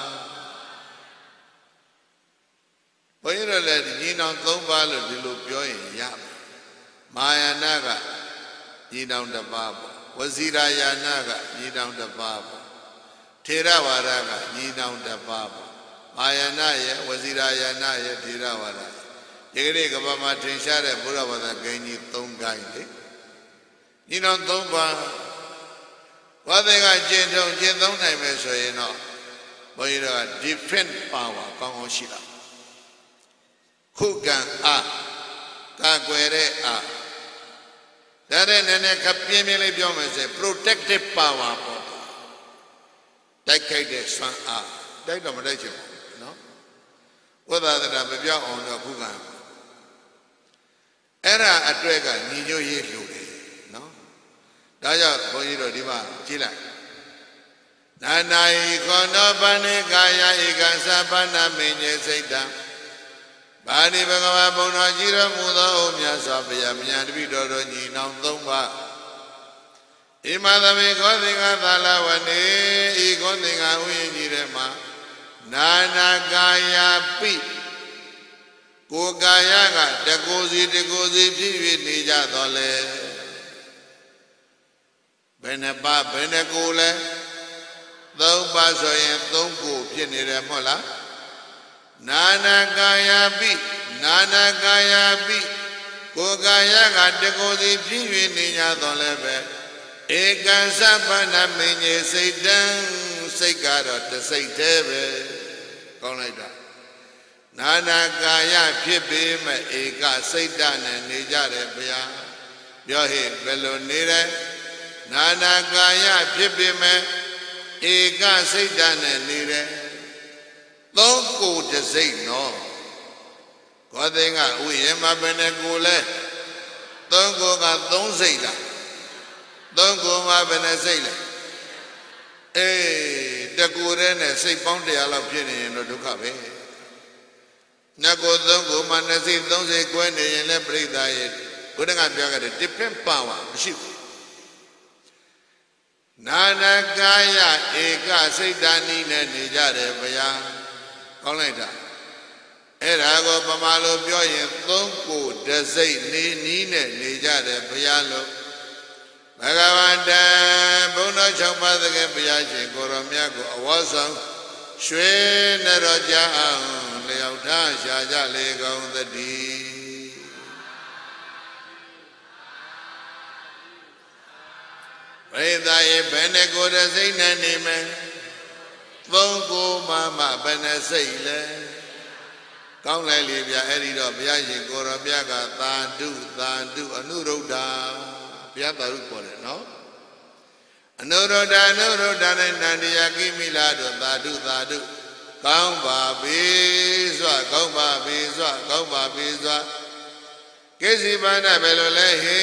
Poyra let Jinam Thomba Lulu Pyoin Yap Maya Naga Jinam the Baba Wazira Yanaga Jinam the Baba Theravaraga Jinam the Baba Maya Naya Wazira Yanaya Theravara Yere Gabama Tinshare Buravada Gani Tongai. You know, Tomba. What they got gentle, gentle name, so you know. But you know, different power, Kongoshira. Kukan A. Kaguere A. That is a Capimili Biomes, protective power. That Kate Swan A. They don't let you know. Whether that I'm a on the Kugan. Era a dragon, Nino Yehu, no? Daya Bonito Diva, Chila. Nana Ikono Banegaya Igasabana Mene Satan. Bani Bhagavapuna Jira Muda Omya Swapaya Miyan Vidodo Jinam Thomba. Imadami Gothinga Thalawani, Gothinga Uyinjirema, Nana Gaya Pi, Kogayaga, Degozi, Pivi Nija Dole, Beneba, Benegule, Though Basoyan, Thongo, Pinire Mola, Nana Gaya Pi, Kogayaga, Degozi, Pivi Nija Dole. Eka Sapana Mene Satan Sekara to Satebe Konada Nana Gaya Pipim Eka Satan and Nijare Bia Yohi Belonire Nana Gaya Pipim Eka Satan and Nire Don't go to say no Godinga Uyema Benegule Don't go don't say that. Don't go up and say that. Eh, the good and say pound the allocation to Dukabe. Nago don't go man as if don't say Gwen and let break diet. Putting up your different power. Nana Gaya, Eka, say Dani and Nijare Baya. Colenda. Erago Pamalo Bioyan, don't go, the say Nina Nijare Bayalo. Bhagavanta Buna Champadagan Piyachi Koromyago Awasam Shwe Naraja Leauta Shaja Legong the D. Pray thy Benego the Zainanime Vongo Mama Benesaile Kong Lelivia Edido Piyachi Koromyaga Thandu Anuroda. Piataru pore no Anuroda Nandiya Kimilado Thadu Kaumba Bizwa Kesibana Belolehe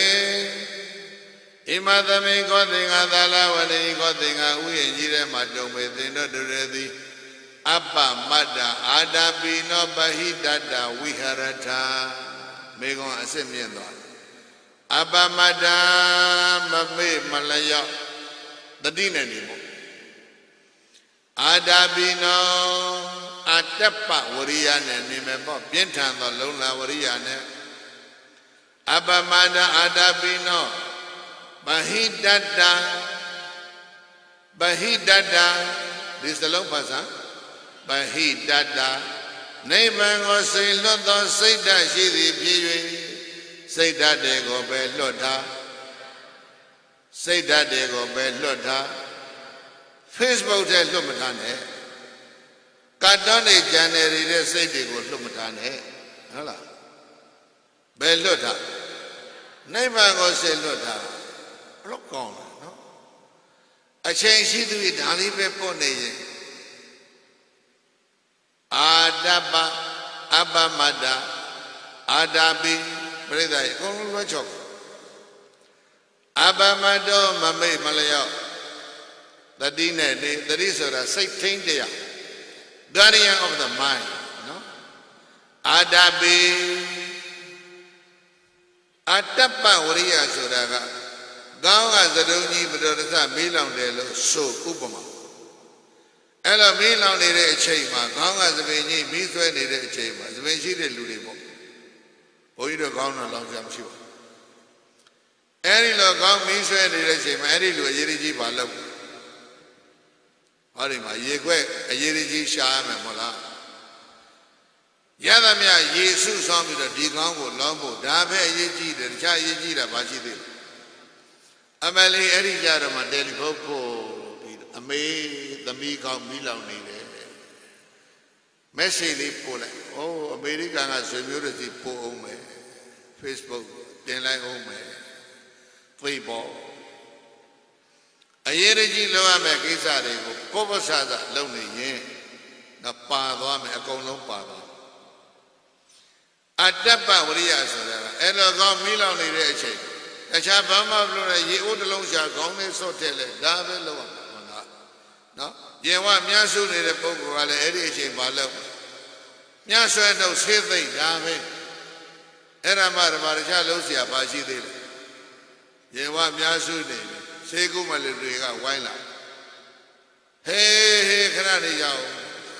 Imadami Gothinga Thalawani Gothinga Uyinjire Madome Thindo Duredi Abba Mada Adabino Bahidada Viharata Megon Asemiendo Abamada Mame Malaya the Dinanimo Adabino Atapa Wariane Nimebo Pientan the Luna Wariane Abamada Adabino Bahidada this is the long pass, huh? Bahidada Neighbor say Lodo say that she the Say that they go bed Loda. Say that they go bed Loda. Facebook says Lumatane. Katone January they say they go Lumatane. Hala. Bed Loda. Never go say Loda. Look on. No? A change she do it, I'll leave it for Naye. Adaba Abamada Adabi. Abamado Mame Malaya the Dine, the Rizora, Satan Dea, guardian of the mind, no? Adabi Atapa Uria Suraga, Ganga Zadoni Budorza Milan de So Upama. Ella Milan de Chema, Ganga Zavini, Miswa de Chema, the Venshi de Ludibo. Oido Gana Long Jamshu. Any log means any Yiriji Balo. Harima, Yegwe, a Yiriji Sham and Mola. Yadamia, Yesu saw me the Digango, Lombo, Dabe Yeji, the Chayi Bachi. Amali, Eddie Jarama, Deli Popo, Ame, the Mika Milan. Messi Pola. Oh, American has a beauty poor Facebook, then like home. Freeball. A year loa Makisa, Povasada, lonely yen. The Padam, a colon Pada. At Dapa, Urias, and a gone Milan in the chain. A Chabama, ye would alone shall go in so tell it, David Loa. No? Ye want Miasu in the book while the Eddie Balo. Miasu and no silly, David. Eramar Marja Lucia Baji. Ye want Miasu, ဆေးကုမလေးတွေကဝိုင်းလာဟေးခဏနေကြအောင်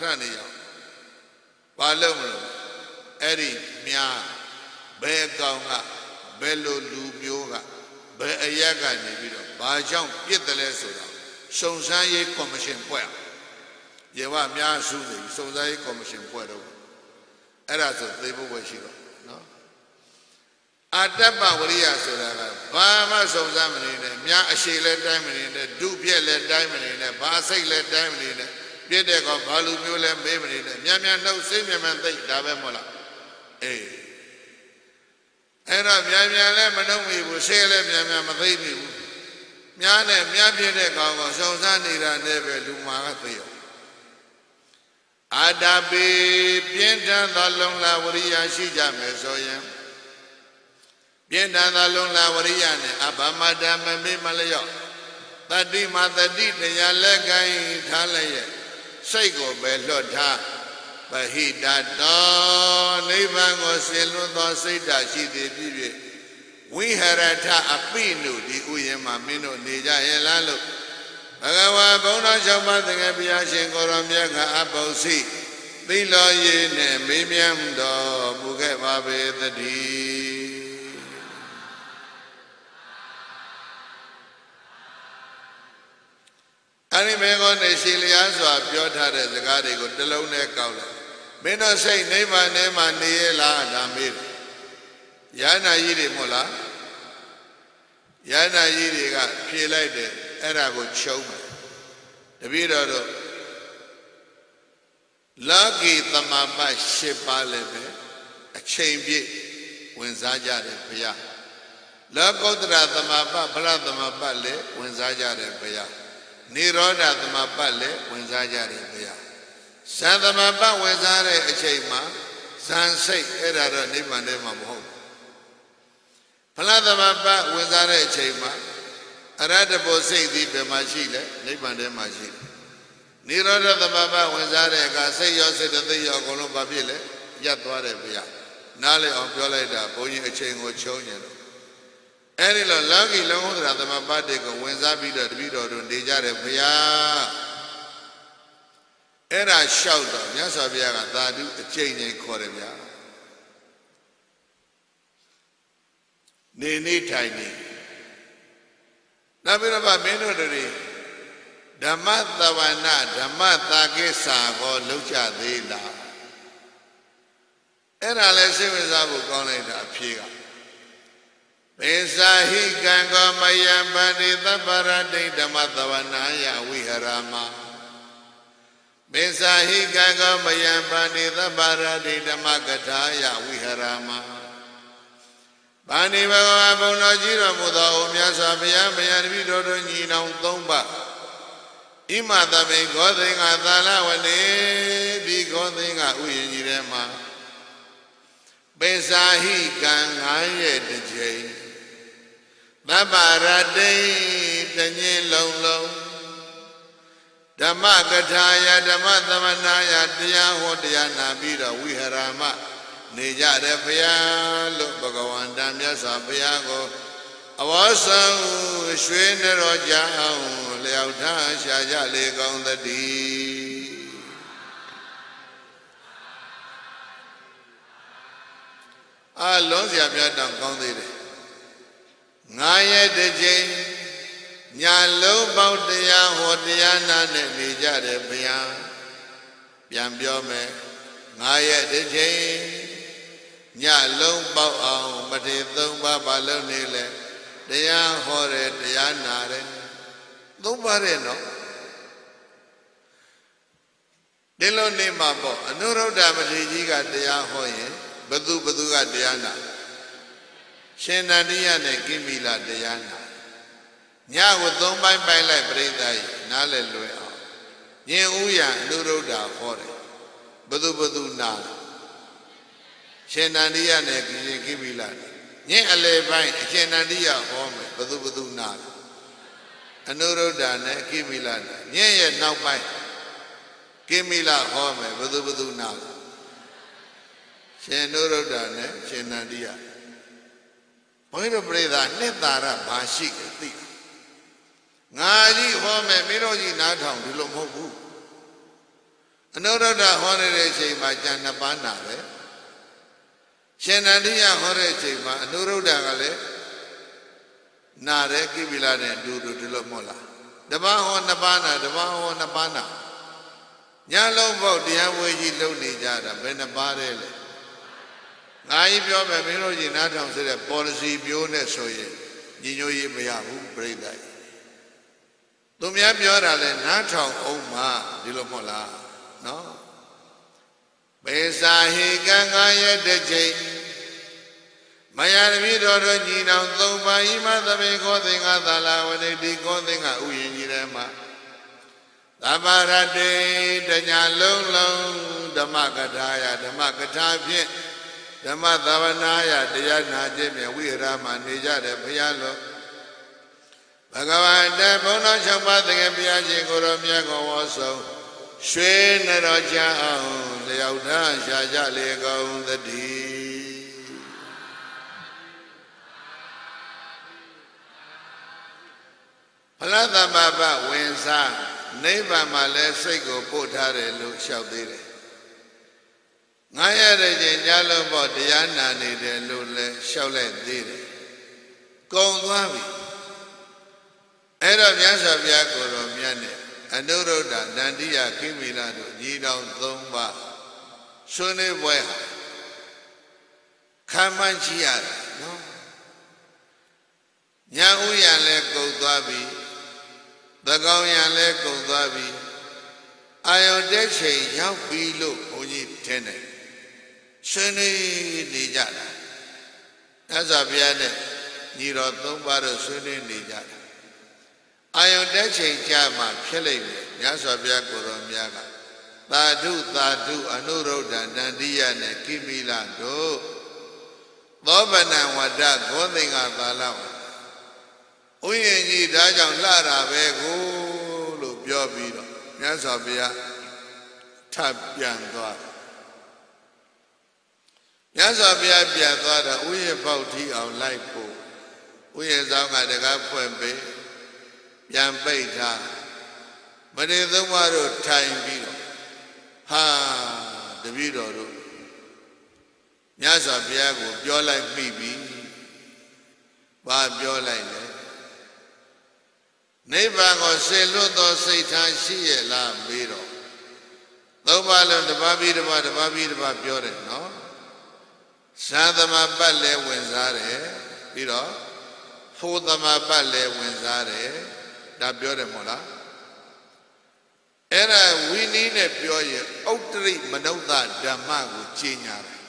ဘာလို့မလို့အဲ့ဒီမြားဘယ်ကောင်ကဘယ်လိုလူမျိုးကဘယ်အရက်ကနေပြီးတော့ဘာကြောင့်ပြစ်တယ်လဲဆိုတာစုံစမ်းရေးကော်မရှင်ဖွဲ့ရေဝမြားစုစီစုံစမ်းရေးကော်မရှင်ဖွဲ့တော့အဲ့ဒါဆိုသိဖို့ပဲရှိတော့နော်အတ္တပဝရိယဆိုတာကဘာမှစုံစမ်းမနေနဲ့မြားအရှိလဲတိုင်းမနေနဲ့ဒုပြက်လဲတိုင်းမနေနဲ့ဘာစိတ်လဲတိုင်းမနေနဲ့ပြည့်တဲ့ကောင်ဘာလူမျိုးလဲမေးမနေနဲ့မြန်နှုတ်စိတ်မြန်သိဒါပဲမဟုတ်လားအေးအဲ့တော့မြန်လဲမနှုတ်မိဘူးဆေးလဲမြန်မသိမိဘူးမြားနဲ့မြားပြည့်တဲ့ကောင်ကိုစုံစမ်းနေတာနဲ့ပဲလူမာကသိရောအာတာပိပြင်းထန်သောလုံလဝရိယရှိကြမယ်ဆိုရင်ပြင်းထန်သောလုံလဝရိယနဲ့အဘမတမမေမလျော့တတိမတတိတရားလက်ကိုင်းထားလိုက်ရဲ့စိတ်ကိုပဲလွတ်ထားပဟိတတောနိဗ္ဗာန်ကိုဆင်လွတ်သောစိတ်ဓာတ်ရှိသည်ဖြစ်ဖြစ်ဝိဟရထအပိနုဒီဥယျာဉ်မှာမင်းတို့နေကြရဲ့လားလို့ဘဂဝါဘုန်းတော်၆ပါးသခင်ဘုရားရှင်ကိုရောမြတ်ကအပု္ပ္စိသီလောရေနဲ့မေးမြန်းတော်မူခဲ့ပါပေသတည်းအဲ့ဒီမေကောနဲ့ရှည်လျားစွာပြောထားတဲ့စကားတွေကိုတစ်လုံးနဲ့ကောက်လိုက်မင်းတို့စိတ်နိဗ္ဗာန်ထဲမှာနေရလားဒါမေးတယ်ယန္နာကြီးတွေမို့လားယန္နာကြီးတွေကဖြေလိုက်တယ်အဲ့ဒါကိုချုပ်မယ်တပည့်တော်တို့လောကီသမဘတ်၈ပါးလည်းပဲအချိန်ပြည့်ဝင်စားကြတယ်ဘုရားလောကုတ္တရသမဘတ်ဖလားသမဘတ်လည်းဝင်စားကြတယ်ဘုရားနိရောဓသမဘတ်လည်းဝင်စားကြတယ်ဘုရားဇန်သမဘတ်ဝင်စားတဲ့အချိန်မှာဇန်စိတ်အဲ့ဒါတော့နိဗ္ဗာန်ထဲမှာမဟုတ်ဘူးဖလားသမဘတ်ဝင်စားတဲ့အချိန်မှာအရဟတဘောစိတ်သည်ဘယ်မှာရှိလဲနိဗ္ဗာန်ထဲမှာရှိတယ်နိရောဓသမဘတ်ဝင်စားတဲ့အခါစိတ်ရောစေတသိက်ရောအကုန်လုံးဘာဖြစ်လဲရပ်သွားတယ်ဗျာနားလည်အောင်ပြောလိုက်တာဘုန်းကြီးအချိန်ကိုချုံးနေတော့အဲ့ဒီလိုလောကီလုံးဝသရသမဘတ်တွေကိုဝင်စားပြီးတော့တပည့်တော်တို့နေကြတယ်ဗျာအဲ့ဒါလျှောက်တော့မြတ်စွာဘုရားကသာဓုအကျိန်ချင်းခေါ်တယ်ဗျာနေထိုင်နေနောက်ပြီးတော့မင်းတို့တွေဓမ္မသဝနာဓမ္မတာကိစ္ဆာကိုလောက်ကြသေးလားအဲ့ဒါလည်းစိတ်ဝင်စားဖို့ကောင်းလိုက်တာအဖြေကပေစာဟိကံကောမယံပတိသဗ္ဗရတိဓမ္မသဝနာယဝိဟရမပေစာဟိကံကောမယံပတိသဗ္ဗရတိဓမ္မကထာယဝိဟရမဗာဏိဘဂဝါဘုံတော်ကြီးတော်မူသောအိုမြတ်စွာဘုရားဗျာတပည့်တော်တို့ညီနောင်၃ပါးဣမသမိန်ဂောသိင်္ဂသာလဝနေဒီဂောသိင်္ဂဥယျာဉ်ကြီးထဲမှာပေစာဟိကံ9ရက်တစ်ချိန်သဗ္ဗရတိတညင်းလုံးဓမ္မကထာယဓမ္မသမနာယတရားဟောတရားနာပြီးတော့ဝိဟရမနေကြတယ်ဘုရားလို့ဘဂဝန္တမြတ်စွာဘုရားကိုအဝါဆောင်ရွှေနရောကြအောင်လျောက်ထားရှာကြလေကောင်းသတည်းလုံးစရာပြတ်တောင်ကောင်းသေးတယ်9ရက်တစ်ချိန်ညာလုံးပေါက်တရားဟောတရားနာနဲ့နေကြတယ်ဘုရားပြန်ပြောမယ်9ရက်တစ်ချိန်ညလုံးပေါက်အောင်မထေ3ပါးဘာလို့နေလဲတရားဟောတယ်တရားနာတယ်3ပါးတဲ့နော်ဒီလိုနေမှာပေါ့အနုရုဒ္ဓမထေရကြီးကတရားဟောရင်ဘသူကတရားနာရှင်နန္ဒိယနဲ့ကိမိလတရားနာညကို3ပိုင်းပိုင်းလိုက်ပြိဿကြီးနားလည်လွယ်အောင်ညင်ဥယျာအနုရုဒ္ဓဟောတယ်ဘသူနာရှင်နန္ဒိယနဲ့ကိမိလညင်အလေပိုင်းအရှင်နန္ဒိယဟောမယ်ဘသူနာအနုရုဒ္ဓနဲ့ကိမိလညင်ရဲ့နောက်ပိုင်းကိမိလဟောမယ်ဘသူနာရှင်နုရုဒ္ဓနဲ့ရှင်နန္ဒိယဘုန်းကြီးတို့ပြိဿနှစ်သာရဘာရှိကြသိ ngā ji hō me miro ji nā thāng di lo mō bū Anuruddha hō re chei ma jan na pa na re Shenandiya hō re chei ma Anuruddha ka le na re Kipila ne du di lo mō la Daba hō na pa na Daba hō na pa na Nya long bauတရားဝေကြီးလုပ်နေကြတာဘယ်နှပါတဲ့လဲငါကြီးပြောမယ်မင်းတို့ကြီးနားထောင်ဆိုတဲ့ policy မျိုးနဲ့ဆိုရင်ညီညွတ်ရေးမရဘူးပြိဿကြီးသူများပြောတာလဲနားထောင်အောင်မှဒီလိုမဟုတ်လားနော်ပေစာဟိကံငါရဲ့တစ်ချိန်မယရမိတော်တို့ညီနောင်သုံးပါးဤမသမေခောသင်္ဃသာလဝနေတိခောသင်္ဃဥယျာဉ်ကြီးထဲမှာသဗ္ဗရတေတညာလုံးလုံးဓမ္မကထာယဓမ္မကထာဖြင့်ဓမ္မသဝနာယတရားနာခြင်းဖြင့်ဝိရမနေကြတဲ့ဘုရားလို့ဘဂဝန္တဘုန်းတော်၆ပါးသခင်ဘုရားရှင်ကိုယ်တော်မြတ်ကိုဝေါ်ဆုံးရွှေနတော်ချအောင်လျောက်ထားရှာကြလေကုန်သတည်းဖလားသမ္မာပဝင်စားနိဗ္ဗာန်မှာလည်းစိတ်ကိုပို့ထားတယ်လို့လျှောက်သေးတယ်ငါရတဲ့ချိန်ညလုံးပေါ့တရားနာနေတယ်လို့လည်းလျှောက်လိုက်သေးတယ်ကုံသွားပြီအဲ့တော့မြတ်စွာဘုရားကိုယ်တော်မြတ်နဲ့အနုရုဒ္ဓနန္တိယကိမိလတို့ညီတော်၃ပါးဆွေးနွေးပွဲဟာခံမှန်းကြည့်ရတာနော်ညာဥယျာလည်းကုံသွားပြီသကောင်းရံလဲကုန်သွားပြီအာယုန်တက်ချိန်ရောက်ပြီလို့ဘုန်းကြီးထင်တယ်ဆွေးနွေးနေကြတာသစ္စာဘုရားနဲ့ညီတော်၃ပါးတို့ဆွေးနွေးနေကြတာအာယုန်တက်ချိန်ကြာမှဖြစ်လိမ့်မယ်မြတ်စွာဘုရားကိုယ်တော်များကသာဓုသာဓုအနုရုဒ္ဓနန္တိယနဲ့ကိမိလတို့သောဗနံဝတ္တဂောသင်္ဃသာလဝဥယျာဉ်ကြီးဒါကြောင့်လှတာပဲကိုလို့ပြောပြီးတော့မြတ်စွာဘုရားထပ်ပြန်သွားမြတ်စွာဘုရားပြန်သွားတော့ဥယျာဉ်ပေါက်ထီအောင်လိုက်ဖို့ဥယျာဉ်ဆောင်ကတကားဖွင့်ပေးပြန်ပိတ်ထားမထေရသုံးပါးတို့ထိုင်ပြီးတော့ဟာတပည့်တော်တို့မြတ်စွာဘုရားကိုပြောလိုက်ပြီဘာပြောလိုက်လဲနိဗ္ဗာန်ကိုဆေလွတ်သောစိတ်ထားရှိရဲ့လားမေးတော့သုံးပါးလုံးတစ်ပါးပြီးတစ်ပါးတစ်ပါးပြီးတစ်ပါးပြောတယ်နော်သာသမပတ်လည်းဝင်စားတယ်ပြီးတော့ဖိုးသမပတ်လည်းဝင်စားတယ်ဒါပြောတယ်မဟုတ်လားအဲ့ဒါဝိနည်းနဲ့ပြောရင်ဥတ္တရိမနုဿဓမ္မကိုကျင့်ညာတယ်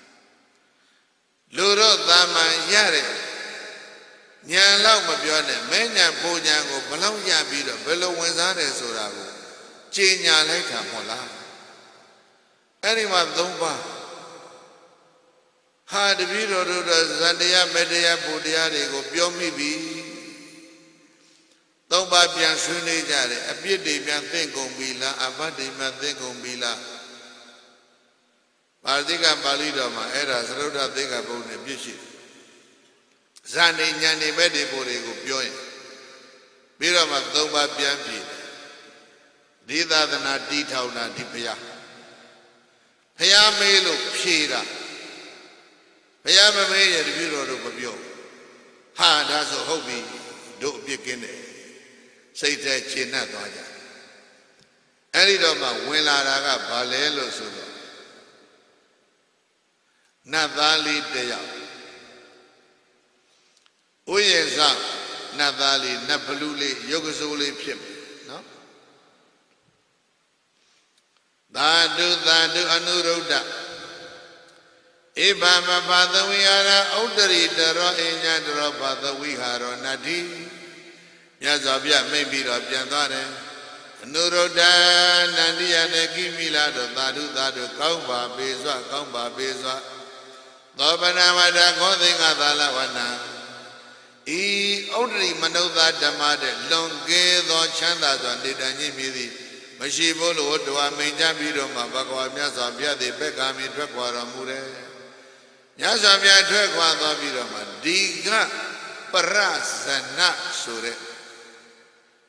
လူတို့သာမန်ရတဲ့ဉာဏ်လောက်မပြောနဲ့မဲဉာဏ်ပူဉာဏ်ကိုဘလောက်ရပြီးတော့ဘယ်လိုဝင်စားတယ်ဆိုတာကိုကျင့်ညာလိုက်တာမဟုတ်လားအဲ့ဒီမှာ၃ပါးဟာတပည့်တော်တို့ဇန်တရားမေတ္တရားပူတရားတွေကိုပြောမိပြီ၃ပါးပြန်ဆွေးနွေးကြတယ်အပြစ်တွေပြန်သိမ့်ကုန်ပြီလားအဘတ်တွေပြန်သိမ့်ကုန်ပြီလားပါဠိကပါဠိတော်မှာအဲ့ဒါသရုဒ္ဓသင်္ကဘုံနဲ့ပြည့်ရှိတယ်ဇာနေညာနေဘက်ဒီပို့တွေကိုပြောရင်ပြီးတော့မှ၃ပါးပြန်ပြီဒီသာသနာတီးထောင်တာဒီဘုရားဘုရားမေးလို့ဖြေတာဘုရားမမေးရတပည့်တော်တို့မပြောဟာဒါဆိုဟုတ်ပြီတို့အပြစ်ကင်းတယ်စိတ်ထဲခြေနှက်သွားကြအဲ့ဒီတော့မှဝင်လာတာကဘာလဲလို့ဆိုတော့နတ်သားလေးတယောက်ဥယျာဉ်ဆောင်နတ်သားလေးနတ်ဘလူးလေးရုပ်ကစိုးလေးဖြစ်မယ်နော်သာဓုသာဓုအနုရုဒ္ဓဧဗမဘာသဝိဟာရဥတ္တရိတရောအညတရောဘာသဝိဟာရောနတ္တိမြတ်စွာဘုရားမိန့်ပြီးတော့ပြန်သွားတယ်အနုရုဒ္ဓနန္တိယနဲ့ကိမိလာတို့သာဓုသာဓုကောင်းပါပေစွာကောင်းပါပေစွာသောပနဝတ္တခောသင်္ဃသာလဝနံဤဥဒ္ဒရိမနုဿဓမ္မတဲ့လွန်ကဲသောချမ်းသာစွာနေတန်ခြင်းမြည်သည်မရှိဘူးလို့တဝါမိန်ကြပြီးတော့မှဘဂဝါမြတ်စွာဘုရားသည်ဘက်ကမီထွက်ခွာတော်မူတယ်မြတ်စွာဘုရားထွက်ခွာသွားပြီးတော့မှဒီကပရဇဏဆိုတဲ့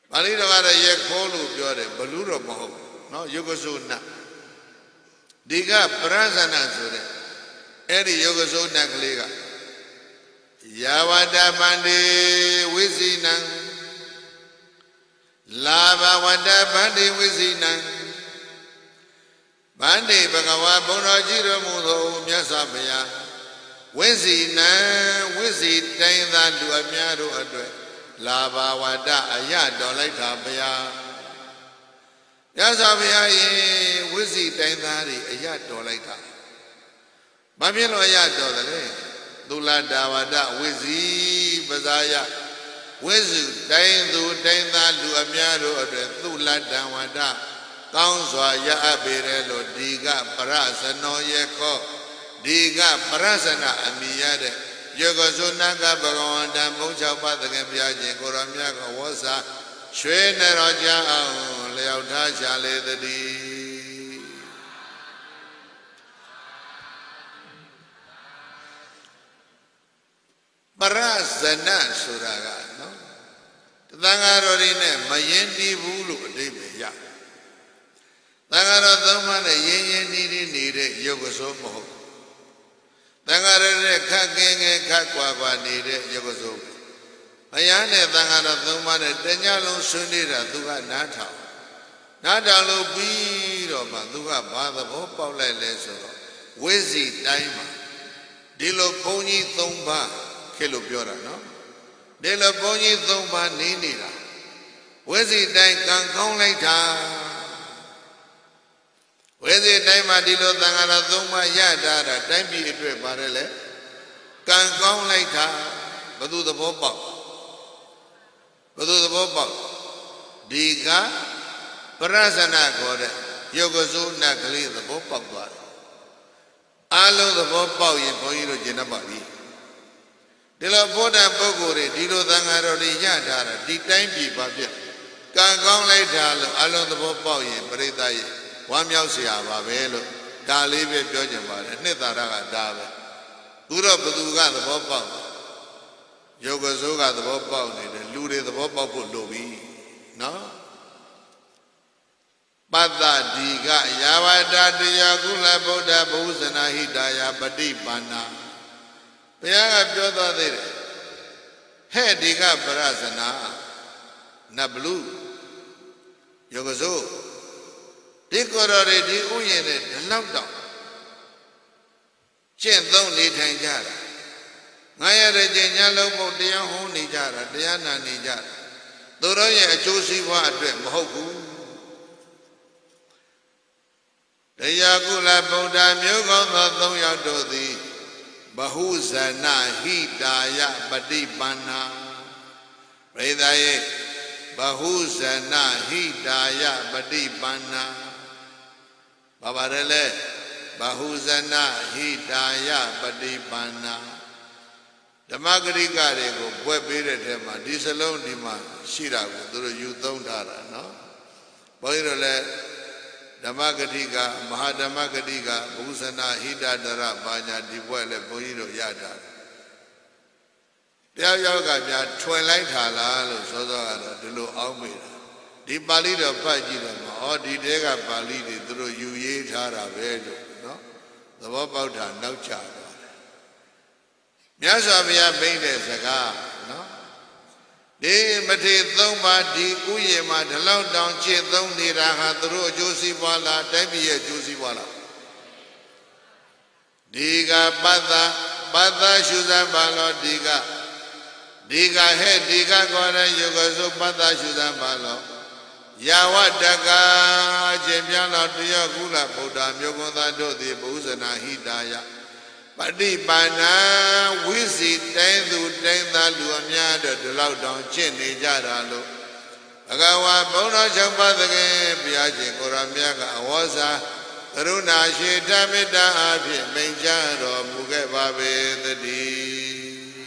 ပါဠိတော်ကတော့ရေခိုးလို့ပြောတယ်ဘလူတော့မဟုတ်နော်ယောဂစုနာဒီကပရဇနာဆိုတဲ့အဲ့ဒီယောဂစုနာကလေးကယာဝတပန္တိဝိဇိနံလာဘဝတပန္တိဝိဇိနံဗန္တိဘဂဝါဘုံတော်ကြီးတော်မူသောမြတ်စွာဘုရားဝိဇိနံဝိဇိတိုင်းသာလူအများတို့အတွက်လာဘဝတအယတော်လိုက်တာဘုရားမြတ်စွာဘုရားရဲ့ဝိဇိတိုင်းသားတွေအယတော်လိုက်တာဘာဖြစ်လို့အယတော်တယ်လဲသုလတာဝတဝိဇိပဇာယဝိဇုတိုင်းသူတိုင်းသားလူအများတို့အတွက်သုလတံဝတကောင်းစွာရအပ်ပေတယ်လို့ဒီကပရဇနောယေခောဒီကပရဇနအမိရတဲ့ယောဂစုနာကဘဂဝန္တံဘုံ၆ပါးသခင်ဘုရားရှင်ကိုရောမြတ်ကဝေါစာရွှေနေတော်ကြအောင်လျောက်ထားချလေတည်းပရဇနဆိုတာကနော်သံဃာတော်တွေနဲ့မရင်တီးဘူးလို့အဓိပ္ပာယ်ရသံဃာတော်သုံးပါးနဲ့ရင်းရင်းနှီးနှီးနေတဲ့ယောဂစုမဟုတ်သံဃာတော်နဲ့ခက်ခင်ခင်ခက်ကွာကွာနေတဲ့ယောဂစုဘုရားနဲ့သံဃာတော်သုံးပါးနဲ့တညလုံးဆွေးနေတာသူကနားထောင်လို့ပြီးတော့မှသူကဘာသဘောပေါက်လိုက်လဲဆိုတော့ဝိဇိတိုင်းမှာဒီလိုဘုန်းကြီးသုံးပါးခေလို့ပြောတာနော်ဒီလိုဘုန်းကြီးသုံးပါးနေနေတာဝိဇိတိုင်းကံကောင်းလိုက်တာဝိဇိတိုင်းမှာဒီလိုသံဃာတော်သုံးပါးရတာတိုင်းပြည်အတွက်ပါတယ်လေကံကောင်းလိုက်တာဘယ်သူသဘောပေါက်ဒီကပရဇနာခေါ်တဲ့ယောဂစုနတ်ကလေးသဘောပေါက်သွားတယ်အားလုံးသဘောပေါက်ရင်ဘုန်းကြီးတို့ကျင့်တတ်ပါပြီဒီလိုဘုဒ္ဓပုဂ္ဂိုလ်တွေဒီလိုသံဃာတော်တွေရထားတာဒီတိုင်းပြည်ပါပြကံကောင်းလိုက်တာလို့အလုံးသဘောပေါက်ရင်ပရိသတ်ရဲ့ဝမ်းမြောက်စရာပါပဲလို့ဒါလေးပဲပြောချင်ပါတယ်နှစ်သာရကဒါပဲသူတော့ဘသူကသဘောပေါက်ယောဂဇိုးကသဘောပေါက်နေတယ်လူတွေသဘောပေါက်ဖို့လိုပြီနော်ပတ္တဒီကယာဝတတရားကုလဗုဒ္ဓဘုဇနာဟိတာယပฏิပန္နာဘုရားကပြောသွားသေးတယ်ဟဲ့ဒီကပရဇနာနဘလူယောဂဇိုးဒီကိုယ်တော်တွေဒီဥယျာဉ်နဲ့ဒီလောက်တော့ကျင့်သုံးနေထိုင်ကြတာငါရတဲ့ကျင့်ညာလုံးဖို့တရားဟောနေကြတာတရားနာနေကြတာသူတို့ရဲ့အကျိုးစီးပွားအတွက်မဟုတ်ဘူးတရားကုလဗုဒ္ဓမျိုးကောင်းသော၃ယောက်တို့သည်ဘဟုဇနဟိတာယပฏิပန္နာပရိသတ်ရဲ့ဘဟုဇနဟိတာယပฏิပန္နာဘာပါတယ်လဲဘဟုဇနဟိတာယပฏิပန္နာဓမ္မဂရိကတွေကိုဘွဲ့ပေးတဲ့ထဲမှာဒီစလုံးဒီမှာရှိတာကိုသူတို့ယူသုံးထားတာနော်ဘုန်းကြီးတို့လည်းဓမ္မဂတိကမဟာဓမ္မဂတိကဘုဇနာဟိတတရဘာညာဒီဘွဲ့လည်းဘုန်းကြီးတို့ရတာတရားရောက်ကများထွင်လိုက်တာလားလို့စောစောကတော့ဒီလိုအောင်းမိတာဒီပါဠိတော်ဖတ်ကြည့်တယ်မှာဩဒီတဲကပါဠိတွေသူတို့ယူရေးထားတာပဲလို့နော်သဘောပေါက်တာနောက်ကျသွားတယ်မြတ်စွာဘုရားမိန့်တဲ့စကားနော်ဒီမထေသုံးပါးဒီဥယျာဉ်မှာဒီလောက်တောင်ကျင့်သုံးနေတာဟာသူတို့အကျိုးစီးပွားလားတိုင်းပြည်ရဲ့အကျိုးစီးပွားလားဒီကပတ္တရှုစံပါလို့ဒီကဟဲ့ဒီကခေါ်တဲ့ယောဂစုပတ္တရှုစံပါလို့ယာဝတကခြင်းပြန်တော်တရားကုလဗုဒ္ဓမျိုးကွန်သားတို့သည်ဘုဇနာဟိတာယပฏิပန္နာဝိစီတိုင်းသူတိုင်းသားလူအများတို့ဒီလောက်တောင်ကျင့်နေကြတာလို့ဘဂဝါဘုံတော်၆ပါးသခင်ဘုရားရှင်ကိုရမြတ်ကအဝေါ်စာကရုဏာရှိဓမ္မေတ္တာအဖြစ်မိန့်ကြားတော်မူခဲ့ပါပေသတည်း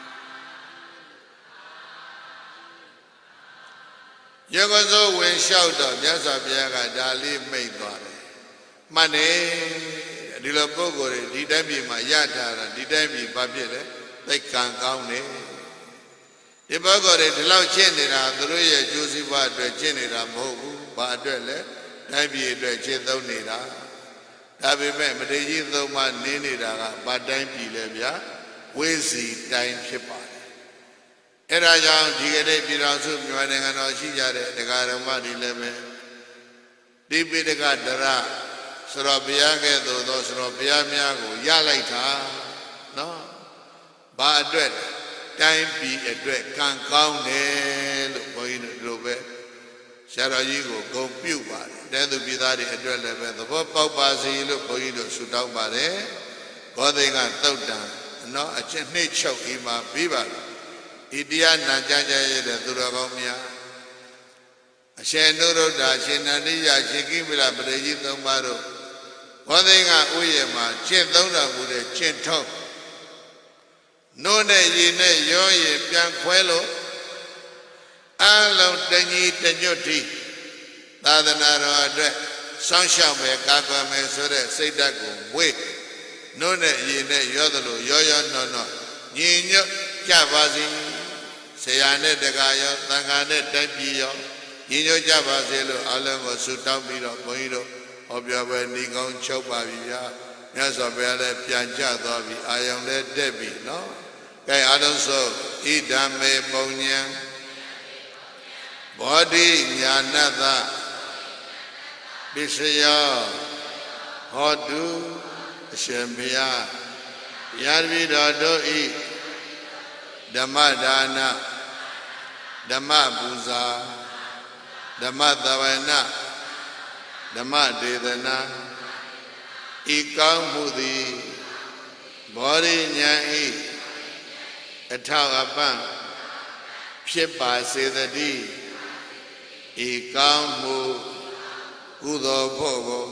ယောဂဇောဝင်လျှောက်တော့မြတ်စွာဘုရားကဒါလေးမိန့်သွားတယ်မှန်တယ်ဒီလိုပုဂ္ဂိုလ်တွေဒီတိုင်းပြည်မှာရထားတာဒီတိုင်းပြည်ဘာဖြစ်လဲသိက္ခာကောင်းတယ်ဒီဘောကောတွေဒီလောက်ကျင့်နေတာသူတို့ရဲ့ကျိုးစီးပွားအတွက်ကျင့်နေတာမဟုတ်ဘူးဘာအတွက်လဲတိုင်းပြည်အတွက်ကျင့်သုံးနေတာဒါပေမဲ့မထေရကြီးသုံးပါးနေနေတာကဘာတိုင်းပြည်လဲဗျာဝိစီတိုင်းဖြစ်ပါတယ်အဲ့ဒါကြောင့်ဒီကနေ့ပြည်တော်စုမြန်မာနိုင်ငံတော်ရှိကြတဲ့တရားဓမ္မတွေလည်းပဲဒီပိဋကဒရဆိုတော့ဘုရားကဲ့သို့သောဆိုတော့ဘုရားများကိုရလိုက်တာနော်ဘာအတွက်တိုင်းပြည်အတွက်ကံကောင်းတယ်လို့ဘုန်းကြီးတို့လိုပဲဆရာတော်ကြီးကိုဂုဏ်ပြုပါတယ်တဲ့သူပြည်သားတွေအတွက်လည်းပဲသဘောပေါက်ပါစေလို့ဘုန်းကြီးတို့ဆုတောင်းပါတယ်ဘောဓိကသုတ်တံနော်အချင်းနှိမ့်ချုပ်ဤမှာပြီးပါဤတရားနာကြားကြရတဲ့သူတော်ကောင်းများအရှင်နုရုဒ္ဓရှင်နန္ဒိယရှင်ကိမိလပရိကြီးသုံးပါးတို့ဘောဓိကဥယျာဉ်မှာကျင့်သုံးတော်မူတဲ့ကျင့်ထုံးနို့နဲ့ရေနဲ့ရောရင်ပြန်ခွဲလို့အလုံးတညီတညွတ်တိသာသနာတော်အတွက်စောင့်ရှောက်မယ်ကာကွယ်မယ်ဆိုတဲ့စိတ်ဓာတ်ကိုမွေးနို့နဲ့ရေနဲ့ရောသလိုရောရောနော်နော်ညီညွတ်ကြပါစေဆရာနဲ့တကာရောသံဃာနဲ့တိုက်ပြည်ရောညီညွတ်ကြပါစေလို့အလုံးကိုဆုတောင်းပြီးတော့ဘုန်းကြီးတို့ဟောပြောပွဲဏီကောင်းချုပ်ပါပြီဗျာမြတ်စွာဘုရားလည်းပြန်ကြသွားပြီအာယုံလည်းတက်ပြီနော်ကဲအားလုံးဆိုဣဒံမေပုံညံဘောဓိညာဏတ္တပစ္စယောဟောတုအရှင်ဘုရားယာတိတော်တို့ဤဓမ္မဒါနဓမ္မပူဇာဓမ္မသဝနဓမ္မဒေသနာဤကောင်းမှုသည်ဘောဓိညာဤအထောက်အပံ့ဖြစ်ပါစေတည်းဤကောင်းမှုကုသိုလ်ဖို့ကို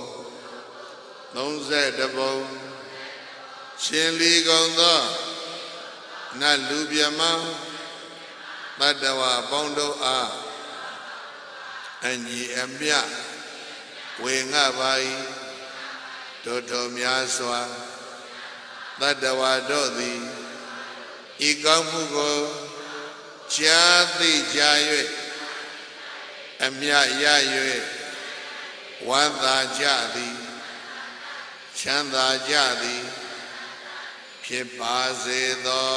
32ပုံရှင်လီကုန်သောနတ်လူပြမတတ္တဝါပေါင်းတို့အားအညီအမျှဝေငှပါ၏တို့တော်များစွာတတ္တဝါတို့သည်ဤကောင်းမှုကိုကြားသိကြ၍အမြရ၍ဝမ်းသာကြသည်ချမ်းသာကြသည်ဖြစ်ပါစေသော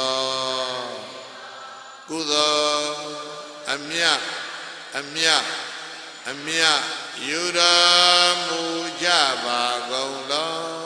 ကုသိုလ်အမြယူတော်မူကြပါကုန်လော